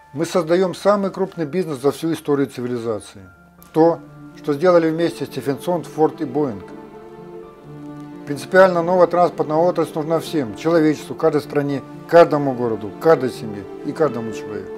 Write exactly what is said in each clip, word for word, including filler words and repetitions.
Мы создаем самый крупный бизнес за всю историю цивилизации. То, что сделали вместе Стефенсон, Форд и Боинг. Принципиально новая транспортная отрасль нужна всем, человечеству, каждой стране, каждому городу, каждой семье и каждому человеку.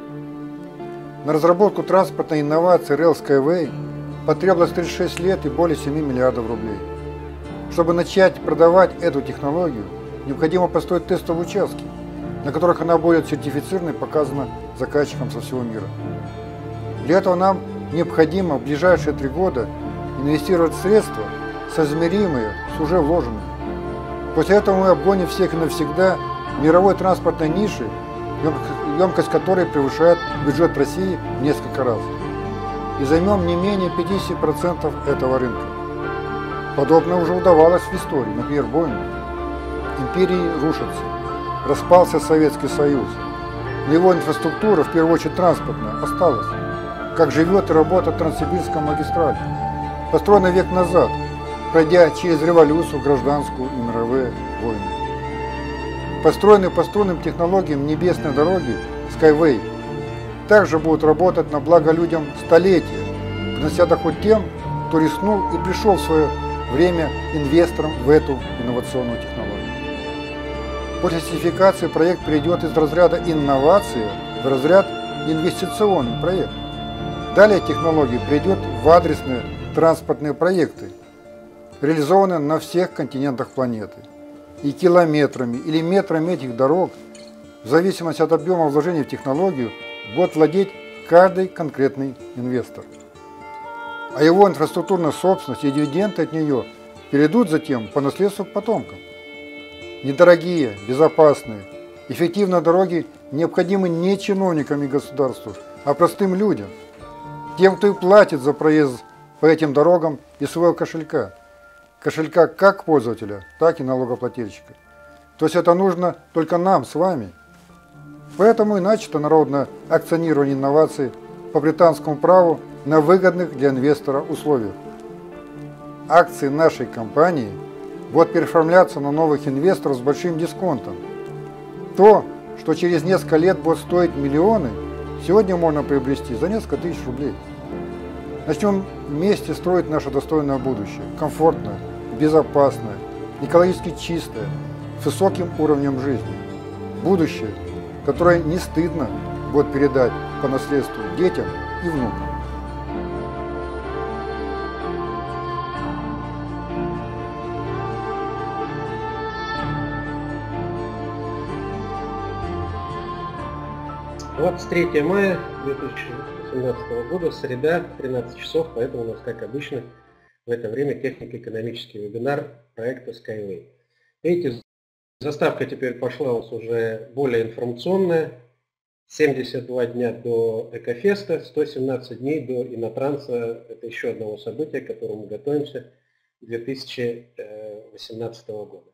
На разработку транспортной инновации Rail Skyway потребовалось тридцать шесть лет и более семи миллиардов рублей. Чтобы начать продавать эту технологию, необходимо построить тестовые участки, на которых она будет сертифицирована и показана заказчикам со всего мира. Для этого нам необходимо в ближайшие три года инвестировать средства, соизмеримые с уже вложенными. После этого мы обгоним всех и навсегда в мировой транспортной нише, емкость которой превышает бюджет России в несколько раз, и займем не менее пятидесяти процентов этого рынка. Подобное уже удавалось в истории, например, Боингу. Империи рушатся, распался Советский Союз, но его инфраструктура, в первую очередь транспортная, осталась, как живет и работает Транссибирская магистраль, построенная век назад, пройдя через революцию, гражданскую и мировые войны. Построенные по струнным технологиям небесной дороги Skyway также будут работать на благо людям столетия, принося доход тем, кто рискнул и пришел в свое время инвестором в эту инновационную технологию. После сертификации проект перейдет из разряда инновации в разряд инвестиционный проект. Далее технология перейдет в адресные транспортные проекты, реализованные на всех континентах планеты. И километрами или метрами этих дорог, в зависимости от объема вложений в технологию, будет владеть каждый конкретный инвестор. А его инфраструктурная собственность и дивиденды от нее перейдут затем по наследству к потомкам. Недорогие, безопасные, эффективные дороги необходимы не чиновникам и государству, а простым людям, тем, кто и платит за проезд по этим дорогам из своего кошелька. Кошелька как пользователя, так и налогоплательщика. То есть это нужно только нам с вами. Поэтому и начато народное акционирование инноваций по британскому праву на выгодных для инвестора условиях. Акции нашей компании будут переоформляться на новых инвесторов с большим дисконтом. То, что через несколько лет будет стоить миллионы, сегодня можно приобрести за несколько тысяч рублей. Начнем вместе строить наше достойное будущее, комфортное, безопасное, экологически чистое, с высоким уровнем жизни. Будущее, которое не стыдно будет передать по наследству детям и внукам. двадцать третье мая две тысячи восемнадцатого года, среда, тринадцать часов, поэтому у нас, как обычно, в это время технико-экономический вебинар проекта Skyway. Видите, заставка теперь пошла у нас уже более информационная. семьдесят два дня до Экофеста, сто семнадцать дней до Иннотранса. Это еще одного события, к которому мы готовимся две тысячи восемнадцатого года.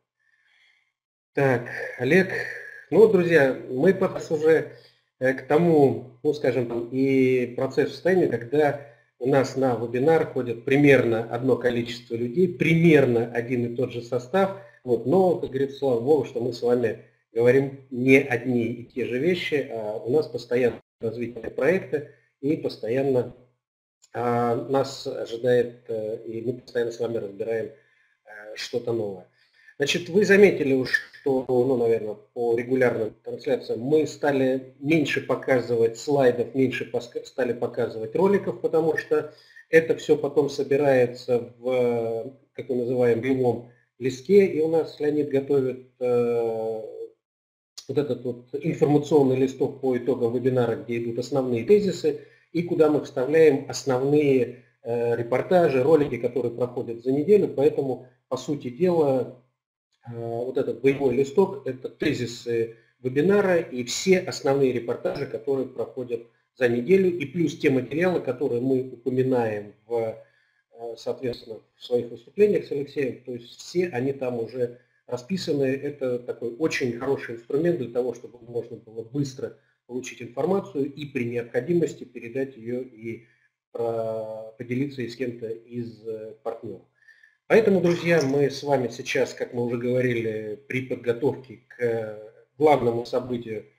Так, Олег. Ну, друзья, мы подошли уже к тому, ну, скажем, и процесс состояния, когда у нас на вебинар ходит примерно одно количество людей, примерно один и тот же состав, вот, но, как говорится, слава Богу, что мы с вами говорим не одни и те же вещи, а у нас постоянно развитие проекта и постоянно а, нас ожидает, и мы постоянно с вами разбираем а, что-то новое. Значит, вы заметили уж, что, ну, наверное, по регулярным трансляциям мы стали меньше показывать слайдов, меньше стали показывать роликов, потому что это все потом собирается в, как мы называем, белом листке, и у нас Леонид готовит э, вот этот вот информационный листок по итогам вебинара, где идут основные тезисы, и куда мы вставляем основные э, репортажи, ролики, которые проходят за неделю, поэтому, по сути дела, вот этот боевой листок – это тезисы вебинара и все основные репортажи, которые проходят за неделю, и плюс те материалы, которые мы упоминаем в, соответственно, в своих выступлениях с Алексеем. То есть все они там уже расписаны. Это такой очень хороший инструмент для того, чтобы можно было быстро получить информацию и при необходимости передать ее и поделиться и с кем-то из партнеров. Поэтому, друзья, мы с вами сейчас, как мы уже говорили, при подготовке к главному событию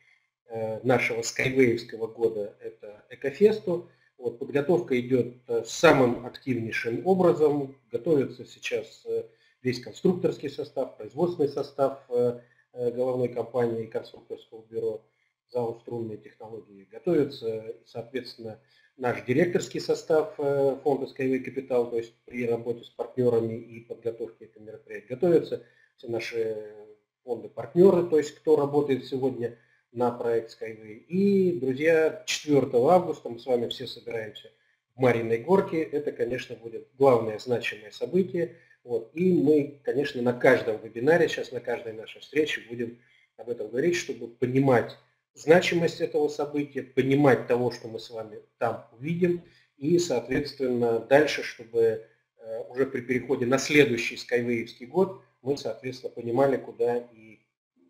нашего скайвеевского года, это Экофесту. Вот, подготовка идет самым активнейшим образом. Готовится сейчас весь конструкторский состав, производственный состав головной компании и конструкторского бюро ЗАО «Струнные технологии». Готовится, соответственно, наш директорский состав фонда Skyway Capital, то есть при работе с партнерами и подготовке этого мероприятия. Готовятся все наши фонды-партнеры, то есть кто работает сегодня на проект Skyway. И, друзья, четвёртого августа мы с вами все собираемся в Марьиной Горке. Это, конечно, будет главное значимое событие. Вот. И мы, конечно, на каждом вебинаре, сейчас на каждой нашей встрече будем об этом говорить, чтобы понимать значимость этого события, понимать того, что мы с вами там увидим, и, соответственно, дальше, чтобы уже при переходе на следующий скайвеевский год мы, соответственно, понимали, куда и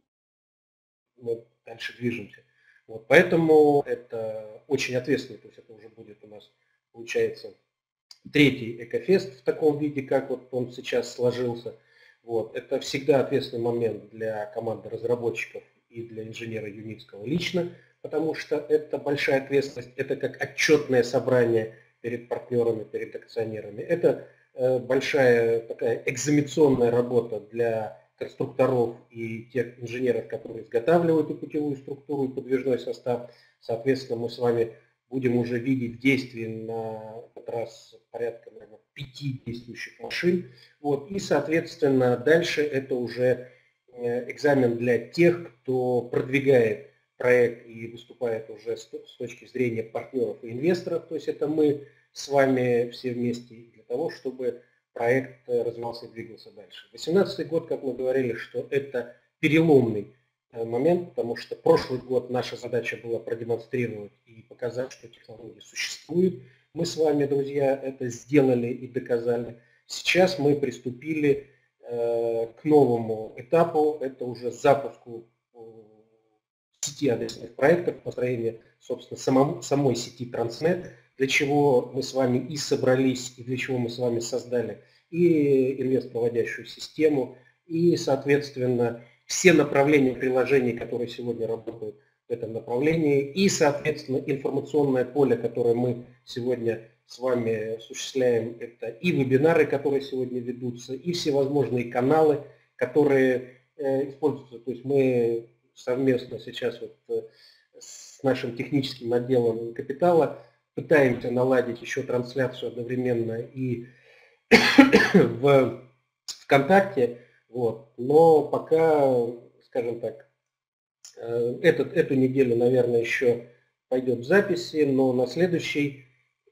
мы дальше движемся. Вот, поэтому это очень ответственно, то есть это уже будет у нас, получается, третий Экофест в таком виде, как вот он сейчас сложился. Вот, это всегда ответственный момент для команды разработчиков и для инженера Юницкого лично, потому что это большая ответственность, это как отчетное собрание перед партнерами, перед акционерами. Это э, большая такая экзаменационная работа для конструкторов и тех инженеров, которые изготавливают и путевую структуру, и подвижной состав. Соответственно, мы с вами будем уже видеть в действии на этот раз порядка, наверное, пяти действующих машин. Вот. И, соответственно, дальше это уже экзамен для тех, кто продвигает проект и выступает уже с точки зрения партнеров и инвесторов. То есть это мы с вами все вместе для того, чтобы проект развивался и двигался дальше. две тысячи восемнадцатый год, как мы говорили, что это переломный момент, потому что прошлый год наша задача была продемонстрировать и показать, что технологии существуют. Мы с вами, друзья, это сделали и доказали. Сейчас мы приступили э, к новому этапу, это уже запуску э, сети адресных проектов, построение, собственно, самому, самой сети Transnet, для чего мы с вами и собрались, и для чего мы с вами создали и инвестпроводящую систему, и, соответственно, все направления приложений, которые сегодня работают в этом направлении, и, соответственно, информационное поле, которое мы сегодня с вами осуществляем, это и вебинары, которые сегодня ведутся, и всевозможные каналы, которые э, используются. То есть мы совместно сейчас вот, э, с нашим техническим отделом капитала пытаемся наладить еще трансляцию одновременно и в ВКонтакте. Вот. Но пока, скажем так, этот, эту неделю, наверное, еще пойдет в записи, но на следующей,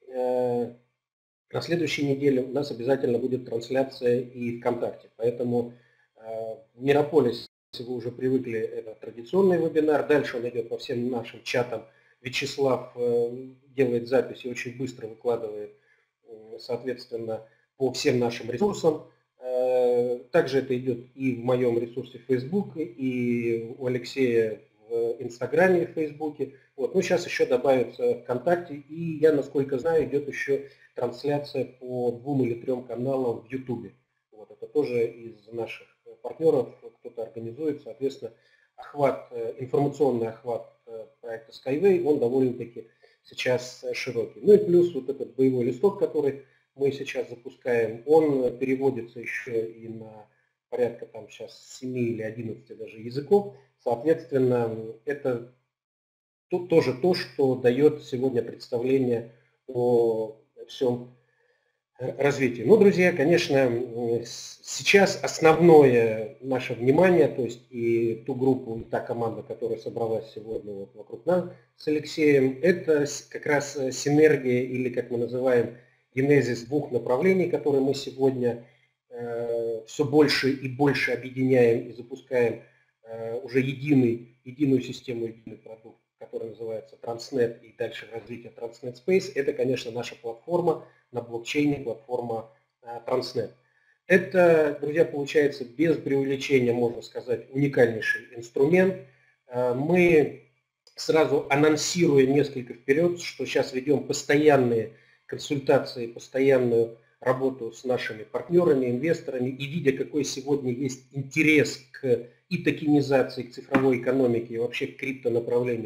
на следующей неделе у нас обязательно будет трансляция и ВКонтакте. Поэтому в Мирополисе вы уже привыкли, это традиционный вебинар. Дальше он идет по всем нашим чатам. Вячеслав делает запись и очень быстро выкладывает, соответственно, по всем нашим ресурсам. Также это идет и в моем ресурсе Facebook, и у Алексея в Инстаграме и в Фейсбуке. Вот. Ну, сейчас еще добавится ВКонтакте, и я, насколько знаю, идет еще трансляция по двум или трем каналам в Ютубе. Вот. Это тоже из наших партнеров кто-то организует, соответственно, охват, информационный охват проекта Skyway, он довольно-таки сейчас широкий. Ну и плюс вот этот боевой листок, который мы сейчас запускаем, он переводится еще и на порядка там сейчас семи или одиннадцати даже языков. Соответственно, это тоже то, что дает сегодня представление о всем развитии. Ну, друзья, конечно, сейчас основное наше внимание, то есть и ту группу, и та команда, которая собралась сегодня вот вокруг нас с Алексеем, это как раз синергия или, как мы называем, генезис двух направлений, которые мы сегодня э, все больше и больше объединяем и запускаем э, уже единый, единую систему, единый продукт, который называется Transnet и дальше развитие Transnet Space. Это, конечно, наша платформа на блокчейне, платформа э, Transnet. Это, друзья, получается без преувеличения, можно сказать, уникальнейший инструмент. Э, мы сразу анонсируя несколько вперед, что сейчас ведем постоянные консультации, постоянную работу с нашими партнерами, инвесторами, и видя, какой сегодня есть интерес к и токенизации, к цифровой экономике, и вообще к криптонаправлению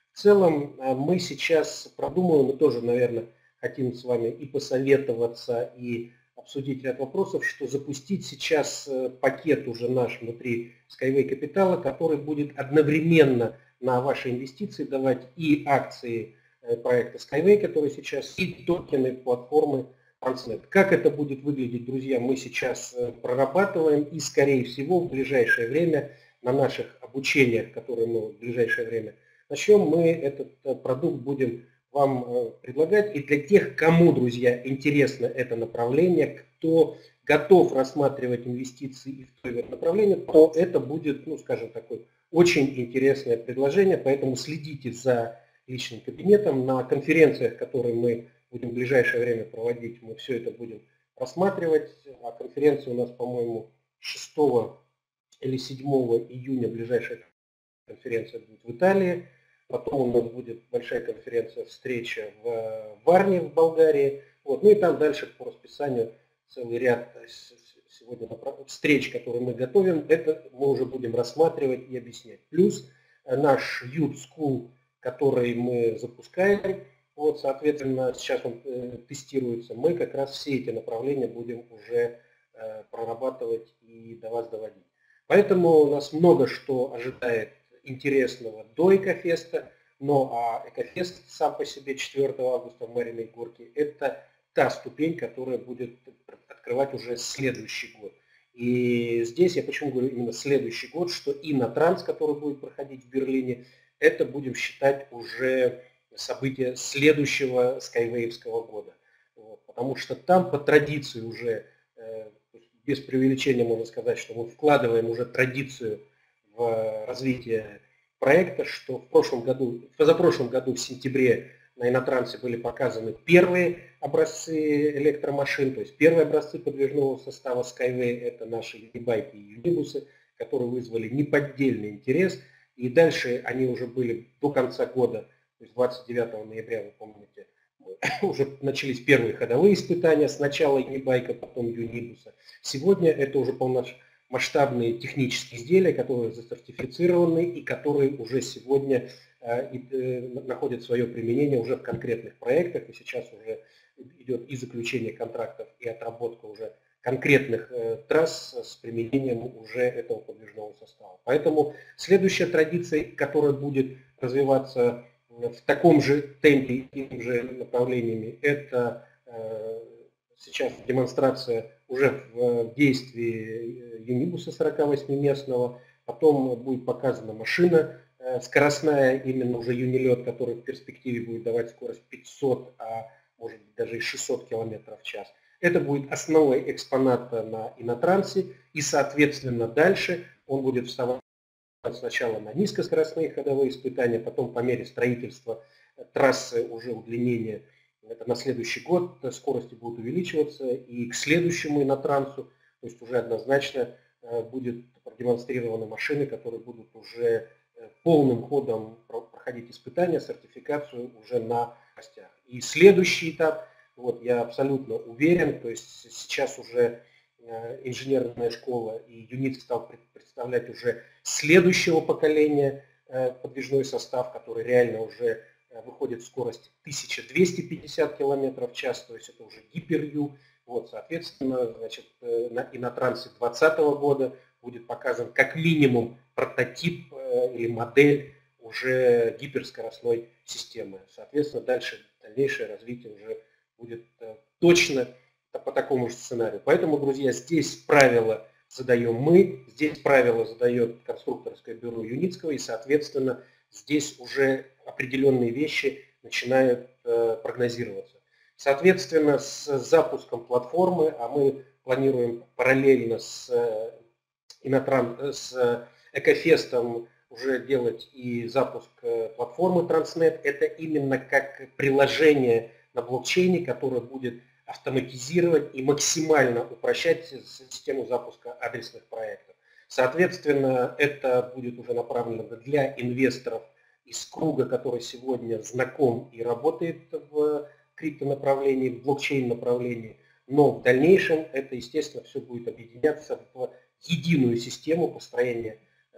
В целом мы сейчас продумываем, мы тоже, наверное, хотим с вами и посоветоваться, и обсудить ряд вопросов, что запустить сейчас пакет уже наш внутри Skyway Капитала, который будет одновременно на ваши инвестиции давать и акции проекта Skyway, который сейчас, и токены платформы Transnet. Как это будет выглядеть, друзья, мы сейчас прорабатываем, и, скорее всего, в ближайшее время на наших обучениях, которые мы в ближайшее время начнем, мы этот продукт будем вам предлагать. И для тех, кому, друзья, интересно это направление, кто готов рассматривать инвестиции и в то направление, то это будет, ну, скажем, такое очень интересное предложение. Поэтому следите за личным кабинетом. На конференциях, которые мы будем в ближайшее время проводить, мы все это будем рассматривать. А конференция у нас, по-моему, шестого или седьмого июня, ближайшая конференция будет в Италии. Потом у нас будет большая конференция, встреча в Варне, в Болгарии. Вот. Ну и там дальше по расписанию целый ряд сегодня встреч, которые мы готовим, это мы уже будем рассматривать и объяснять. Плюс наш Youth School, который мы запускаем, вот, соответственно, сейчас он э, тестируется, мы как раз все эти направления будем уже э, прорабатывать и до вас доводить. Поэтому у нас много что ожидает интересного до Экофеста, но а Экофест сам по себе четвёртого августа в Мариной Горке – это та ступень, которая будет открывать уже следующий год. И здесь я почему говорю именно следующий год, что Инотранс, который будет проходить в Берлине, это будем считать уже событие следующего скайвеевского года. Вот, потому что там по традиции уже, э, без преувеличения можно сказать, что мы вкладываем уже традицию в развитие проекта, что в прошлом году, в позапрошлом году в сентябре на Инотрансе были показаны первые образцы электромашин, то есть первые образцы подвижного состава Skyway, это наши юнибайки и юнибусы, которые вызвали неподдельный интерес. И дальше они уже были до конца года, то есть двадцать девятого ноября, вы помните, уже начались первые ходовые испытания, сначала юнибайка, потом юнибуса. Сегодня это уже полномасштабные технические изделия, которые засертифицированы и которые уже сегодня находят свое применение уже в конкретных проектах. И сейчас уже идет и заключение контрактов, и отработка уже конкретных э, трасс с применением уже этого подвижного состава. Поэтому следующая традиция, которая будет развиваться в таком же темпе и теми же направлениями, это э, сейчас демонстрация уже в действии юнибуса сорокавосьмиместного, потом будет показана машина э, скоростная, именно уже юнилет, который в перспективе будет давать скорость пятьсот, а может быть даже и шестьсот километров в час. Это будет основной экспонат на Инотрансе, и, соответственно, дальше он будет вставать сначала на низкоскоростные ходовые испытания, потом по мере строительства трассы уже удлинения, это на следующий год скорости будут увеличиваться, и к следующему Инотрансу, то есть уже однозначно будет продемонстрированы машины, которые будут уже полным ходом проходить испытания, сертификацию уже на скоростях. И следующий этап, вот, я абсолютно уверен, то есть сейчас уже инженерная школа и ЮНИТ стал представлять уже следующего поколения подвижной состав, который реально уже выходит в скорость тысяча двести пятьдесят километров в час, то есть это уже гипер-Ю. Вот, соответственно, значит, на Инотрансе две тысячи двадцатого года будет показан как минимум прототип или модель уже гиперскоростной системы. Соответственно, дальше дальнейшее развитие уже будет точно по такому же сценарию. Поэтому, друзья, здесь правила задаем мы, здесь правила задает конструкторское бюро Юницкого, и, соответственно, здесь уже определенные вещи начинают э, прогнозироваться. Соответственно, с запуском платформы, а мы планируем параллельно с, э, Инотран, с Экофестом уже делать и запуск э, платформы Transnet, это именно как приложение на блокчейне, которое будет автоматизировать и максимально упрощать систему запуска адресных проектов. Соответственно, это будет уже направлено для инвесторов из круга, который сегодня знаком и работает в криптонаправлении, в блокчейн-направлении, но в дальнейшем это, естественно, все будет объединяться в единую систему построения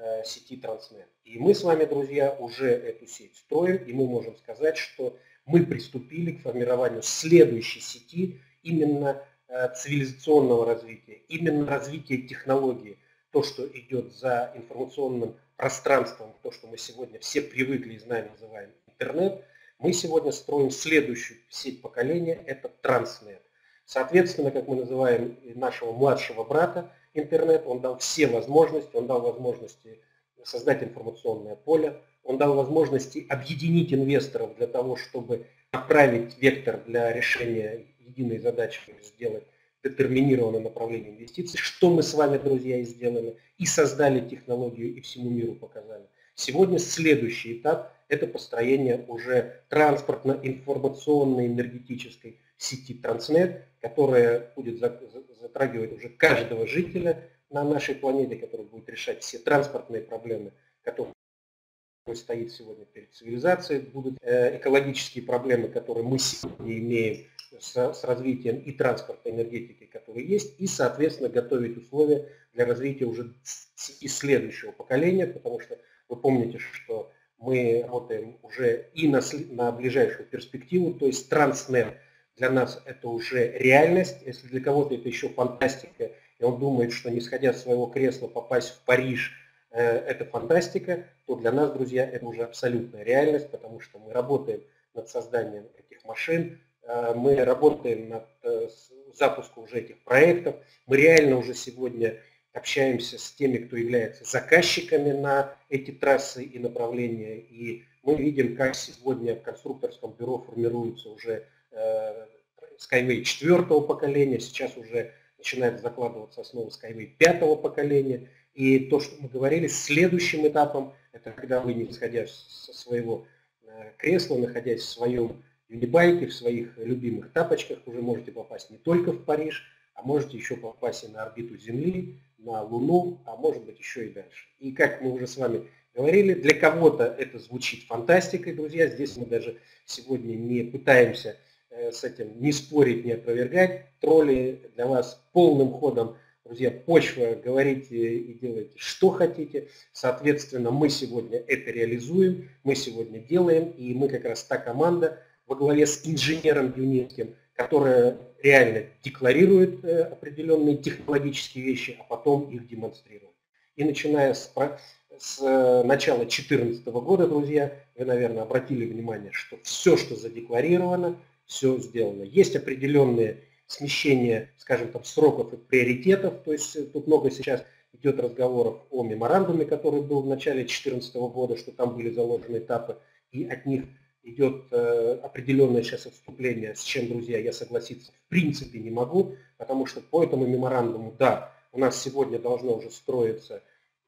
сети Транснет. И мы с вами, друзья, уже эту сеть строим, и мы можем сказать, что мы приступили к формированию следующей сети именно цивилизационного развития, именно развития технологий, то, что идет за информационным пространством, то, что мы сегодня все привыкли и знаем, называем интернет, мы сегодня строим следующую сеть поколения, это Транснет. Соответственно, как мы называем нашего младшего брата интернет, он дал все возможности, он дал возможности создать информационное поле, он дал возможности объединить инвесторов для того, чтобы направить вектор для решения единой задачи, сделать детерминированное направление инвестиций, что мы с вами, друзья, и сделали, и создали технологию, и всему миру показали. Сегодня следующий этап – это построение уже транспортно-информационной энергетической сети Транснет, которая будет затрагивать уже каждого жителя на нашей планете, который будет решать все транспортные проблемы, которые стоит сегодня перед цивилизацией, будут экологические проблемы, которые мы сегодня имеем с, с развитием и транспорта, и энергетики, которые есть, и, соответственно, готовить условия для развития уже и следующего поколения, потому что вы помните, что мы работаем уже и на, на ближайшую перспективу, то есть Транснет для нас это уже реальность. Если для кого-то это еще фантастика, и он думает, что не сходя с своего кресла попасть в Париж э, это фантастика, то для нас, друзья, это уже абсолютная реальность, потому что мы работаем над созданием этих машин, э, мы работаем над э, запуском уже этих проектов, мы реально уже сегодня общаемся с теми, кто является заказчиками на эти трассы и направления, и мы видим, как сегодня в конструкторском бюро формируется уже э, Skyway четвертого поколения, сейчас уже начинает закладываться основа Skyway пятого поколения, и то, что мы говорили, следующим этапом, это когда вы, не сходя со своего э, кресла, находясь в своем юнибайке, в своих любимых тапочках, уже можете попасть не только в Париж, а можете еще попасть и на орбиту Земли, на Луну, а может быть еще и дальше. И как мы уже с вами говорили, для кого-то это звучит фантастикой, друзья. Здесь мы даже сегодня не пытаемся с этим не спорить, не опровергать. Тролли для вас полным ходом, друзья, почва, говорите и делайте, что хотите. Соответственно, мы сегодня это реализуем, мы сегодня делаем, и мы как раз та команда во главе с инженером Юницким, которая реально декларирует э, определенные технологические вещи, а потом их демонстрирует. И начиная с, с э, начала две тысячи четырнадцатого года, друзья, вы, наверное, обратили внимание, что все, что задекларировано, все сделано. Есть определенные смещения, скажем так, сроков и приоритетов, то есть тут много сейчас идет разговоров о меморандуме, который был в начале две тысячи четырнадцатого года, что там были заложены этапы, и от них идет э, определенное сейчас отступление, с чем, друзья, я согласиться в принципе не могу, потому что по этому меморандуму, да, у нас сегодня должно уже строиться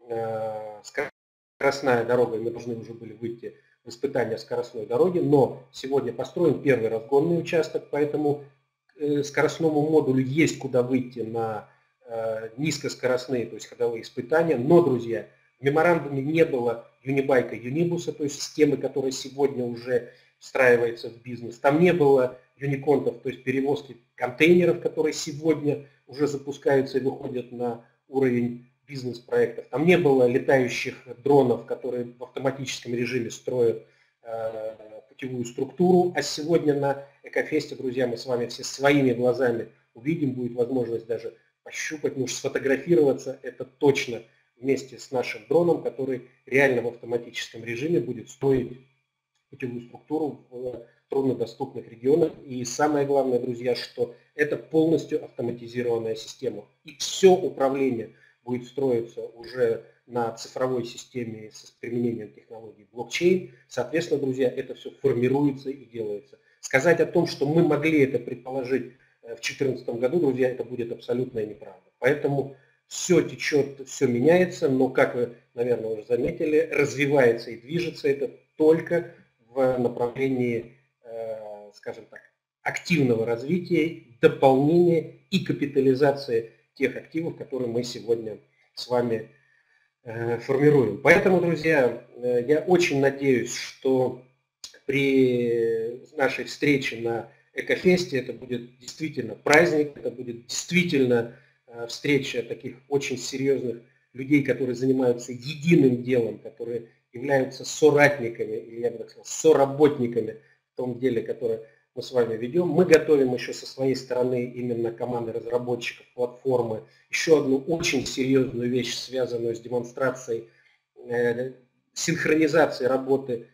э, скоростная дорога, и мы должны уже были выйти в испытание скоростной дороги, но сегодня построен первый разгонный участок, поэтому э, скоростному модулю есть куда выйти на э, низкоскоростные, то есть ходовые испытания, но, друзья, в меморандуме не было юнибайка, юнибуса, то есть системы, которая сегодня уже встраивается в бизнес. Там не было юниконтов, то есть перевозки контейнеров, которые сегодня уже запускаются и выходят на уровень бизнес-проектов. Там не было летающих дронов, которые в автоматическом режиме строят э, путевую структуру. А сегодня на Экофесте, друзья, мы с вами все своими глазами увидим, будет возможность даже пощупать, ну, сфотографироваться, это точно, вместе с нашим дроном, который реально в автоматическом режиме будет строить путевую структуру в труднодоступных регионах. И самое главное, друзья, что это полностью автоматизированная система. И все управление будет строиться уже на цифровой системе с применением технологий блокчейн. Соответственно, друзья, это все формируется и делается. Сказать о том, что мы могли это предположить в две тысячи четырнадцатом году, друзья, это будет абсолютная неправда. Поэтому все течет, все меняется, но, как вы, наверное, уже заметили, развивается и движется это только в направлении, э, скажем так, активного развития, дополнения и капитализации тех активов, которые мы сегодня с вами э, формируем. Поэтому, друзья, э, я очень надеюсь, что при нашей встрече на Экофесте это будет действительно праздник, это будет действительно встреча таких очень серьезных людей, которые занимаются единым делом, которые являются соратниками, или я бы так сказал, соработниками в том деле, которое мы с вами ведем. Мы готовим еще со своей стороны именно команды разработчиков платформы еще одну очень серьезную вещь, связанную с демонстрацией э, синхронизации работы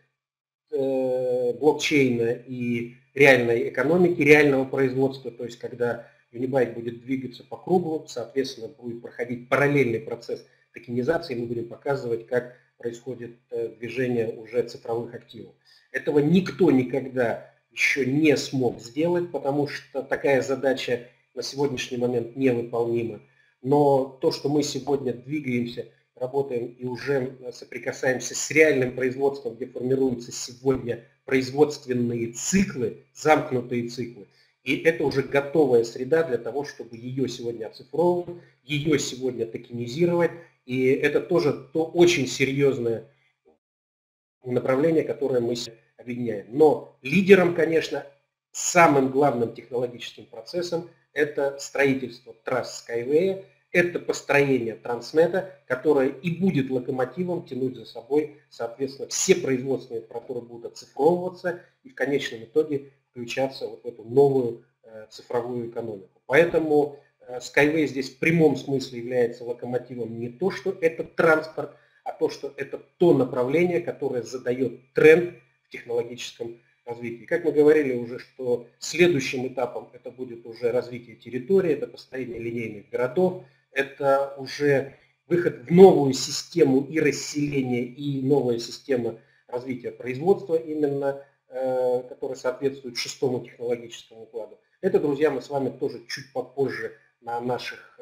э, блокчейна и реальной экономики, реального производства, то есть когда Unibyte будет двигаться по кругу, соответственно, будет проходить параллельный процесс токенизации, мы будем показывать, как происходит движение уже цифровых активов. Этого никто никогда еще не смог сделать, потому что такая задача на сегодняшний момент невыполнима. Но то, что мы сегодня двигаемся, работаем и уже соприкасаемся с реальным производством, где формируются сегодня производственные циклы, замкнутые циклы, и это уже готовая среда для того, чтобы ее сегодня оцифровывать, ее сегодня токенизировать. И это тоже то очень серьезное направление, которое мы объединяем. Но лидером, конечно, самым главным технологическим процессом это строительство трасс Skyway, это построение Транснета, которое и будет локомотивом тянуть за собой, соответственно, все производственные, которые будут оцифровываться и в конечном итоге включаться вот в эту новую э, цифровую экономику. Поэтому э, Skyway здесь в прямом смысле является локомотивом не то, что это транспорт, а то, что это то направление, которое задает тренд в технологическом развитии. Как мы говорили уже, что следующим этапом это будет уже развитие территории, это построение линейных городов, это уже выход в новую систему и расселения, и новая система развития производства именно, который соответствует шестому технологическому укладу. Это, друзья, мы с вами тоже чуть попозже на наших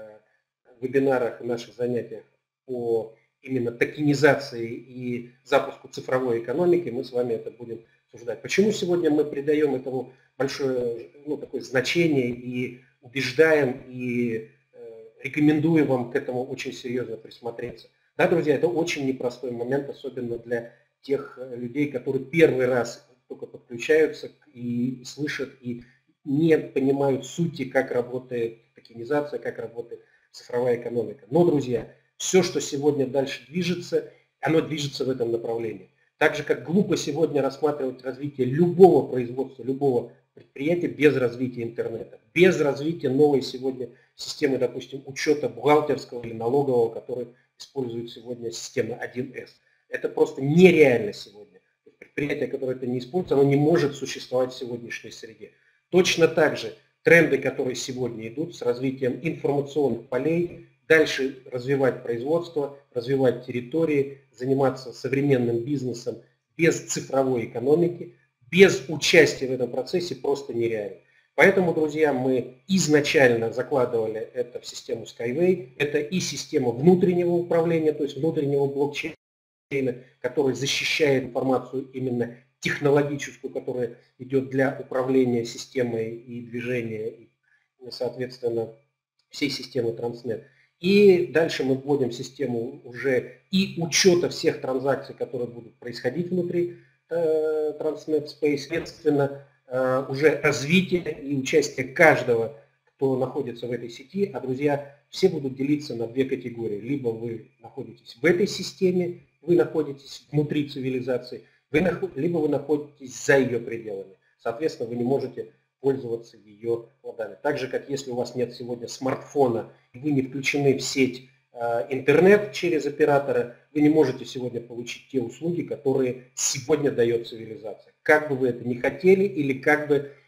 вебинарах и наших занятиях по именно токенизации и запуску цифровой экономики мы с вами это будем обсуждать. Почему сегодня мы придаем этому большое, ну, такое значение и убеждаем и рекомендую вам к этому очень серьезно присмотреться. Да, друзья, это очень непростой момент, особенно для тех людей, которые первый раз только подключаются и слышат, и не понимают сути, как работает токенизация, как работает цифровая экономика. Но, друзья, все, что сегодня дальше движется, оно движется в этом направлении. Так же, как глупо сегодня рассматривать развитие любого производства, любого предприятия без развития интернета, без развития новой сегодня системы, допустим, учета бухгалтерского или налогового, который использует сегодня система один эс. Это просто нереально сегодня. Предприятие, которое это не использует, оно не может существовать в сегодняшней среде. Точно так же тренды, которые сегодня идут с развитием информационных полей, дальше развивать производство, развивать территории, заниматься современным бизнесом без цифровой экономики, без участия в этом процессе просто нереально. Поэтому, друзья, мы изначально закладывали это в систему Skyway. Это и система внутреннего управления, то есть внутреннего блокчейна, который защищает информацию именно технологическую, которая идет для управления системой и движения, и, соответственно, всей системы Транснет. И дальше мы вводим систему уже и учета всех транзакций, которые будут происходить внутри э, Транснет Space, соответственно, э, уже развитие и участие каждого, кто находится в этой сети. А, друзья, все будут делиться на две категории. Либо вы находитесь в этой системе, вы находитесь внутри цивилизации, вы наход... либо вы находитесь за ее пределами. Соответственно, вы не можете пользоваться ее плодами. Так же, как если у вас нет сегодня смартфона, вы не включены в сеть э, интернет через оператора, вы не можете сегодня получить те услуги, которые сегодня дает цивилизация. Как бы вы это ни хотели или как бы э,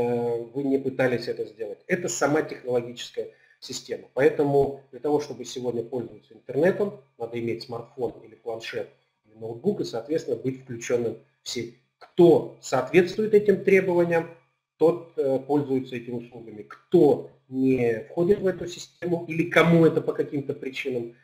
вы не пытались это сделать. Это сама технологическая система. Поэтому для того, чтобы сегодня пользоваться интернетом, надо иметь смартфон или планшет, или ноутбук и, соответственно, быть включенным в сеть. Кто соответствует этим требованиям, тот э, пользуется этими услугами. Кто не входит в эту систему или кому это по каким-то причинам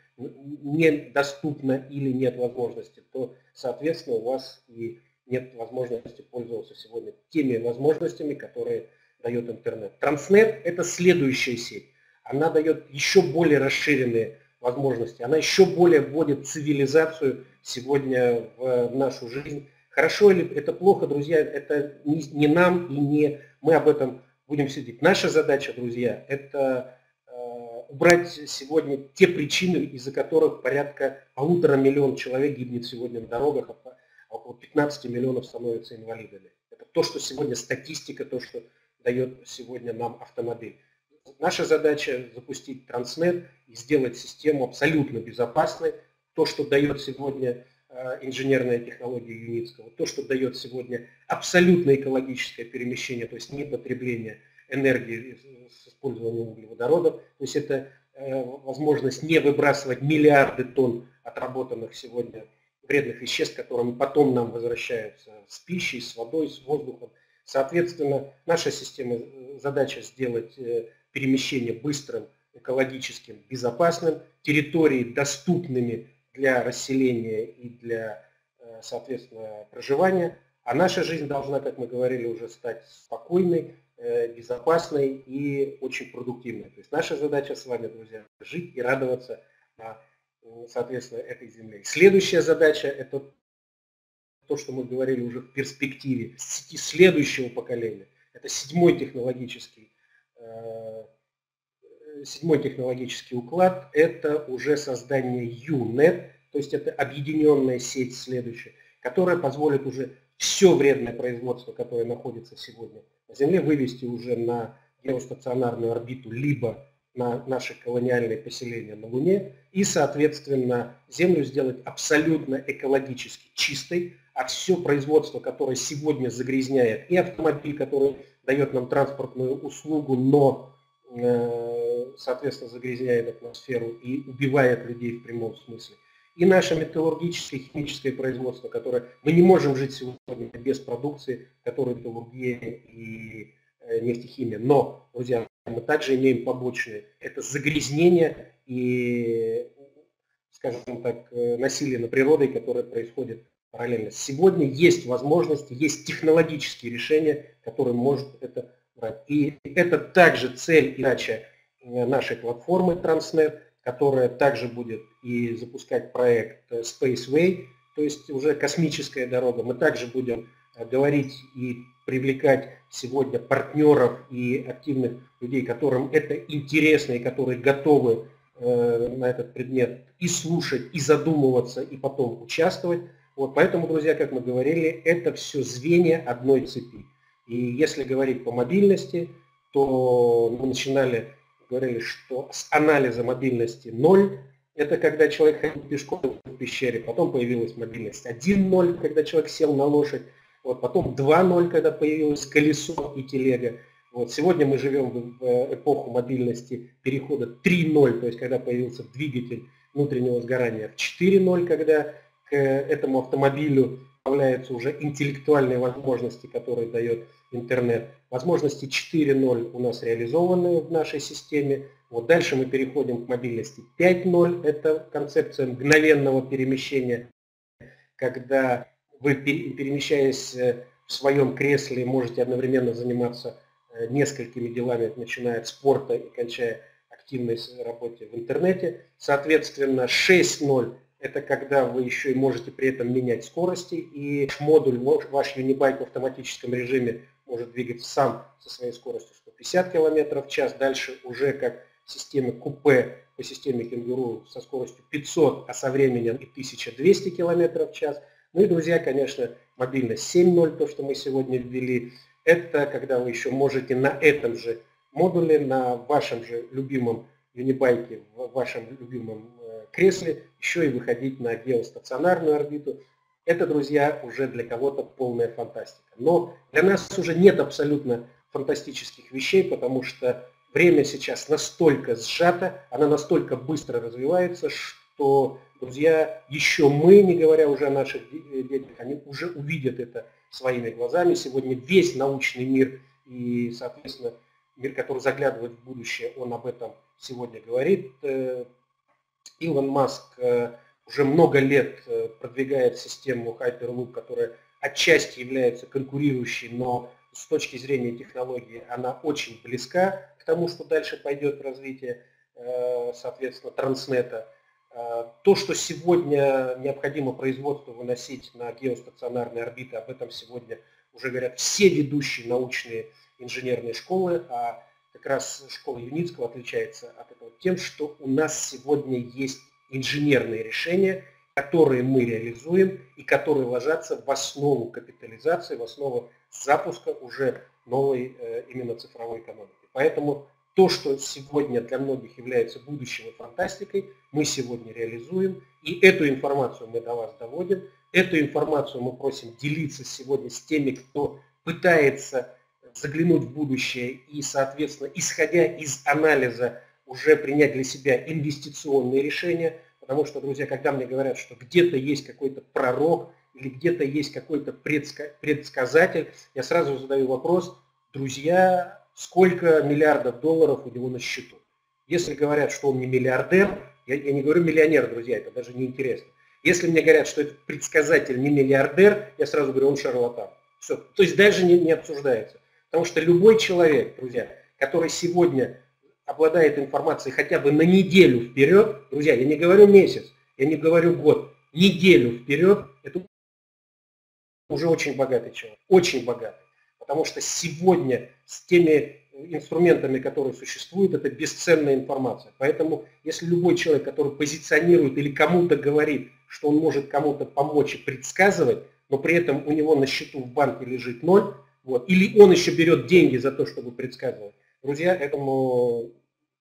недоступно или нет возможности, то, соответственно, у вас и нет возможности пользоваться сегодня теми возможностями, которые дает интернет. Транснет – это следующая сеть. Она дает еще более расширенные возможности. Она еще более вводит цивилизацию сегодня в нашу жизнь. Хорошо или это плохо, друзья, это не, не нам и не мы об этом будем сидеть. Наша задача, друзья, это э, убрать сегодня те причины, из-за которых порядка полутора миллионов человек гибнет сегодня на дорогах, а около пятнадцати миллионов становятся инвалидами. Это то, что сегодня статистика, то, что дает сегодня нам автомобиль. Наша задача запустить Транснет и сделать систему абсолютно безопасной. То, что дает сегодня инженерная технология Юницкого, то, что дает сегодня абсолютно экологическое перемещение, то есть не потребление энергии с использованием углеводородов, то есть это возможность не выбрасывать миллиарды тонн отработанных сегодня вредных веществ, которые потом нам возвращаются с пищей, с водой, с воздухом. Соответственно, наша система, задача сделать перемещение быстрым, экологическим, безопасным, территории доступными для расселения и для, соответственно, проживания. А наша жизнь должна, как мы говорили, уже стать спокойной, безопасной и очень продуктивной. То есть наша задача с вами, друзья, жить и радоваться на, соответственно, этой земле. Следующая задача – это то, что мы говорили уже в перспективе следующего поколения. Это седьмой технологический, э, седьмой технологический уклад. Это уже создание ю-нет, то есть это объединенная сеть следующая, которая позволит уже все вредное производство, которое находится сегодня на Земле, вывести уже на геостационарную орбиту, либо на наши колониальные поселения на Луне, и, соответственно, Землю сделать абсолютно экологически чистой, а все производство, которое сегодня загрязняет и автомобиль, который дает нам транспортную услугу, но, соответственно, загрязняет атмосферу и убивает людей в прямом смысле, и наше металлургическое и химическое производство, которое мы не можем жить сегодня без продукции, которая металлургия и нефтехимия. Но, друзья, мы также имеем побочные. Это загрязнение и, скажем так, насилие над природой, которое происходит параллельно. Сегодня есть возможности, есть технологические решения, которые может это брать. И это также цель и задача нашей платформы Транснет, которая также будет и запускать проект Spaceway, то есть уже космическая дорога. Мы также будем говорить и привлекать сегодня партнеров и активных людей, которым это интересно и которые готовы э, на этот предмет и слушать, и задумываться, и потом участвовать. Вот, поэтому, друзья, как мы говорили, это все звенья одной цепи. И если говорить по мобильности, то мы начинали, говорили, что с анализа мобильности ноль, это когда человек ходил пешком в пещере, потом появилась мобильность один ноль, когда человек сел на лошадь, вот, потом два ноль, когда появилось колесо и телега. Вот, сегодня мы живем в эпоху мобильности перехода три ноль, то есть когда появился двигатель внутреннего сгорания, в четыре ноль, когда к этому автомобилю добавляются уже интеллектуальные возможности, которые дает интернет. Возможности четыре ноль у нас реализованы в нашей системе. Вот дальше мы переходим к мобильности пять ноль. Это концепция мгновенного перемещения, когда вы, перемещаясь в своем кресле, можете одновременно заниматься несколькими делами, начиная от спорта и кончая активной работе в интернете. Соответственно, шесть ноль – это когда вы еще и можете при этом менять скорости, и модуль, ваш Unibike в автоматическом режиме может двигаться сам со своей скоростью сто пятьдесят километров в час. Дальше уже как система купе по системе кенгуру со скоростью пятьсот, а со временем и тысяча двести километров в час. Ну и, друзья, конечно, мобильность семь ноль, то, что мы сегодня ввели, это когда вы еще можете на этом же модуле, на вашем же любимом юнибайке, в вашем любимом кресле, еще и выходить на геостационарную орбиту. Это, друзья, уже для кого-то полная фантастика. Но для нас уже нет абсолютно фантастических вещей, потому что время сейчас настолько сжато, оно настолько быстро развивается, что, друзья, еще мы, не говоря уже о наших детях, они уже увидят это своими глазами. Сегодня весь научный мир и, соответственно, мир, который заглядывает в будущее, он об этом сегодня говорит. Илон Маск уже много лет продвигает систему Hyperloop, которая отчасти является конкурирующей, но с точки зрения технологии она очень близка к тому, что дальше пойдет развитие, соответственно, Транснета. То, что сегодня необходимо производство выносить на геостационарные орбиты, об этом сегодня уже говорят все ведущие научные инженерные школы, а как раз школа Юницкого отличается от этого тем, что у нас сегодня есть инженерные решения, которые мы реализуем и которые ложатся в основу капитализации, в основу запуска уже новой э, именно цифровой экономики. Поэтому то, что сегодня для многих является будущим и фантастикой, мы сегодня реализуем, и эту информацию мы до вас доводим, эту информацию мы просим делиться сегодня с теми, кто пытается заглянуть в будущее и, соответственно, исходя из анализа, уже принять для себя инвестиционные решения. Потому что, друзья, когда мне говорят, что где-то есть какой-то пророк или где-то есть какой-то предсказатель, я сразу задаю вопрос: друзья, сколько миллиардов долларов у него на счету? Если говорят, что он не миллиардер, я, я не говорю миллионер, друзья, это даже не интересно. Если мне говорят, что этот предсказатель не миллиардер, я сразу говорю, он шарлатан. Все. То есть даже не, не обсуждается. Потому что любой человек, друзья, который сегодня обладает информацией хотя бы на неделю вперед, друзья, я не говорю месяц, я не говорю год, неделю вперед, это уже очень богатый человек, очень богатый. Потому что сегодня с теми инструментами, которые существуют, это бесценная информация. Поэтому если любой человек, который позиционирует или кому-то говорит, что он может кому-то помочь и предсказывать, но при этом у него на счету в банке лежит ноль, вот, или он еще берет деньги за то, чтобы предсказывать, друзья, этому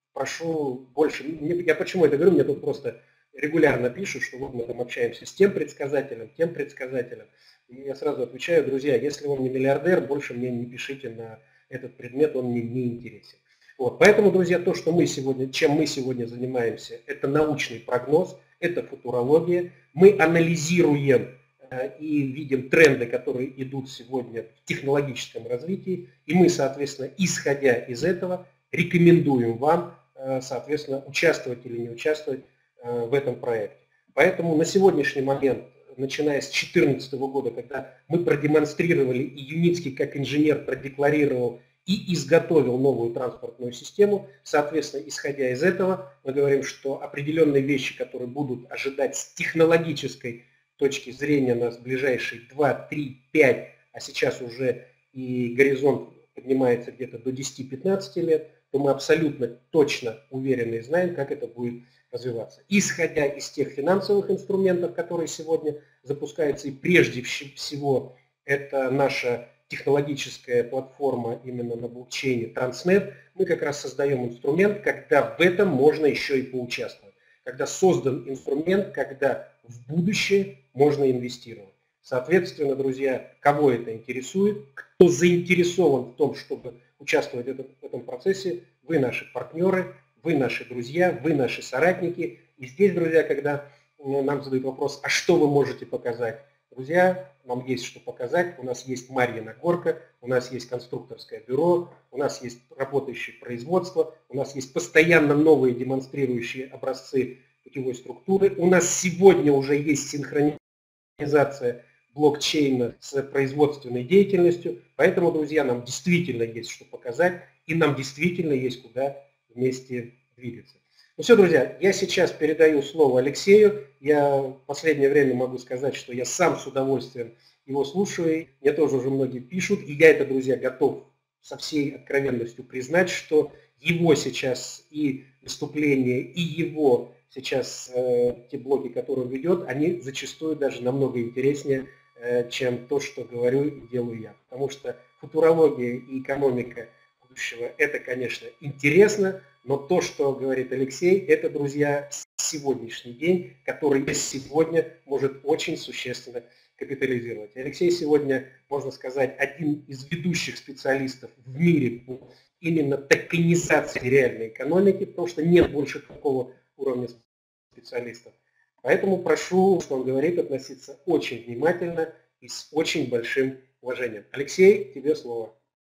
прошу больше. Я почему это говорю? Мне тут просто регулярно пишут, что вот мы там общаемся с тем предсказателем, тем предсказателем. И я сразу отвечаю: друзья, если он не миллиардер, больше мне не пишите на этот предмет, он мне не интересен. Вот. Поэтому, друзья, то, что мы сегодня, чем мы сегодня занимаемся, это научный прогноз, это футурология. Мы анализируем э, и видим тренды, которые идут сегодня в технологическом развитии, и мы, соответственно, исходя из этого, рекомендуем вам, э, соответственно, участвовать или не участвовать э, в этом проекте. Поэтому на сегодняшний момент, начиная с две тысячи четырнадцатого года, когда мы продемонстрировали, и Юницкий как инженер продекларировал и изготовил новую транспортную систему, соответственно, исходя из этого, мы говорим, что определенные вещи, которые будут ожидать с технологической точки зрения нас в ближайшие два, три, пять, а сейчас уже и горизонт поднимается где-то до десяти-пятнадцати лет, то мы абсолютно точно уверены и знаем, как это будет развиваться. Исходя из тех финансовых инструментов, которые сегодня запускаются, и прежде всего это наша технологическая платформа именно на блокчейне Transnet, мы как раз создаем инструмент, когда в этом можно еще и поучаствовать. Когда создан инструмент, когда в будущее можно инвестировать. Соответственно, друзья, кого это интересует, кто заинтересован в том, чтобы участвовать в этом, в этом процессе, вы наши партнеры, вы наши друзья, вы наши соратники. И здесь, друзья, когда нам задают вопрос, а что вы можете показать? Друзья, нам есть что показать. У нас есть Марьина горка, у нас есть конструкторское бюро, у нас есть работающее производство, у нас есть постоянно новые демонстрирующие образцы путевой структуры. У нас сегодня уже есть синхронизация блокчейна с производственной деятельностью. Поэтому, друзья, нам действительно есть что показать, и нам действительно есть куда вместе двигаться. Ну все, друзья, я сейчас передаю слово Алексею. Я в последнее время могу сказать, что я сам с удовольствием его слушаю. Мне тоже уже многие пишут, и я это, друзья, готов со всей откровенностью признать, что его сейчас и выступление, и его сейчас э, те блоги, которые он ведет, они зачастую даже намного интереснее, э, чем то, что говорю и делаю я. Потому что футурология и экономика будущего, это, конечно, интересно, но то, что говорит Алексей, это, друзья, сегодняшний день, который сегодня может очень существенно капитализировать. Алексей сегодня, можно сказать, один из ведущих специалистов в мире по именно токенизации реальной экономики, потому что нет больше такого уровня специалистов. Поэтому прошу, что он говорит, относиться очень внимательно и с очень большим уважением. Алексей, тебе слово.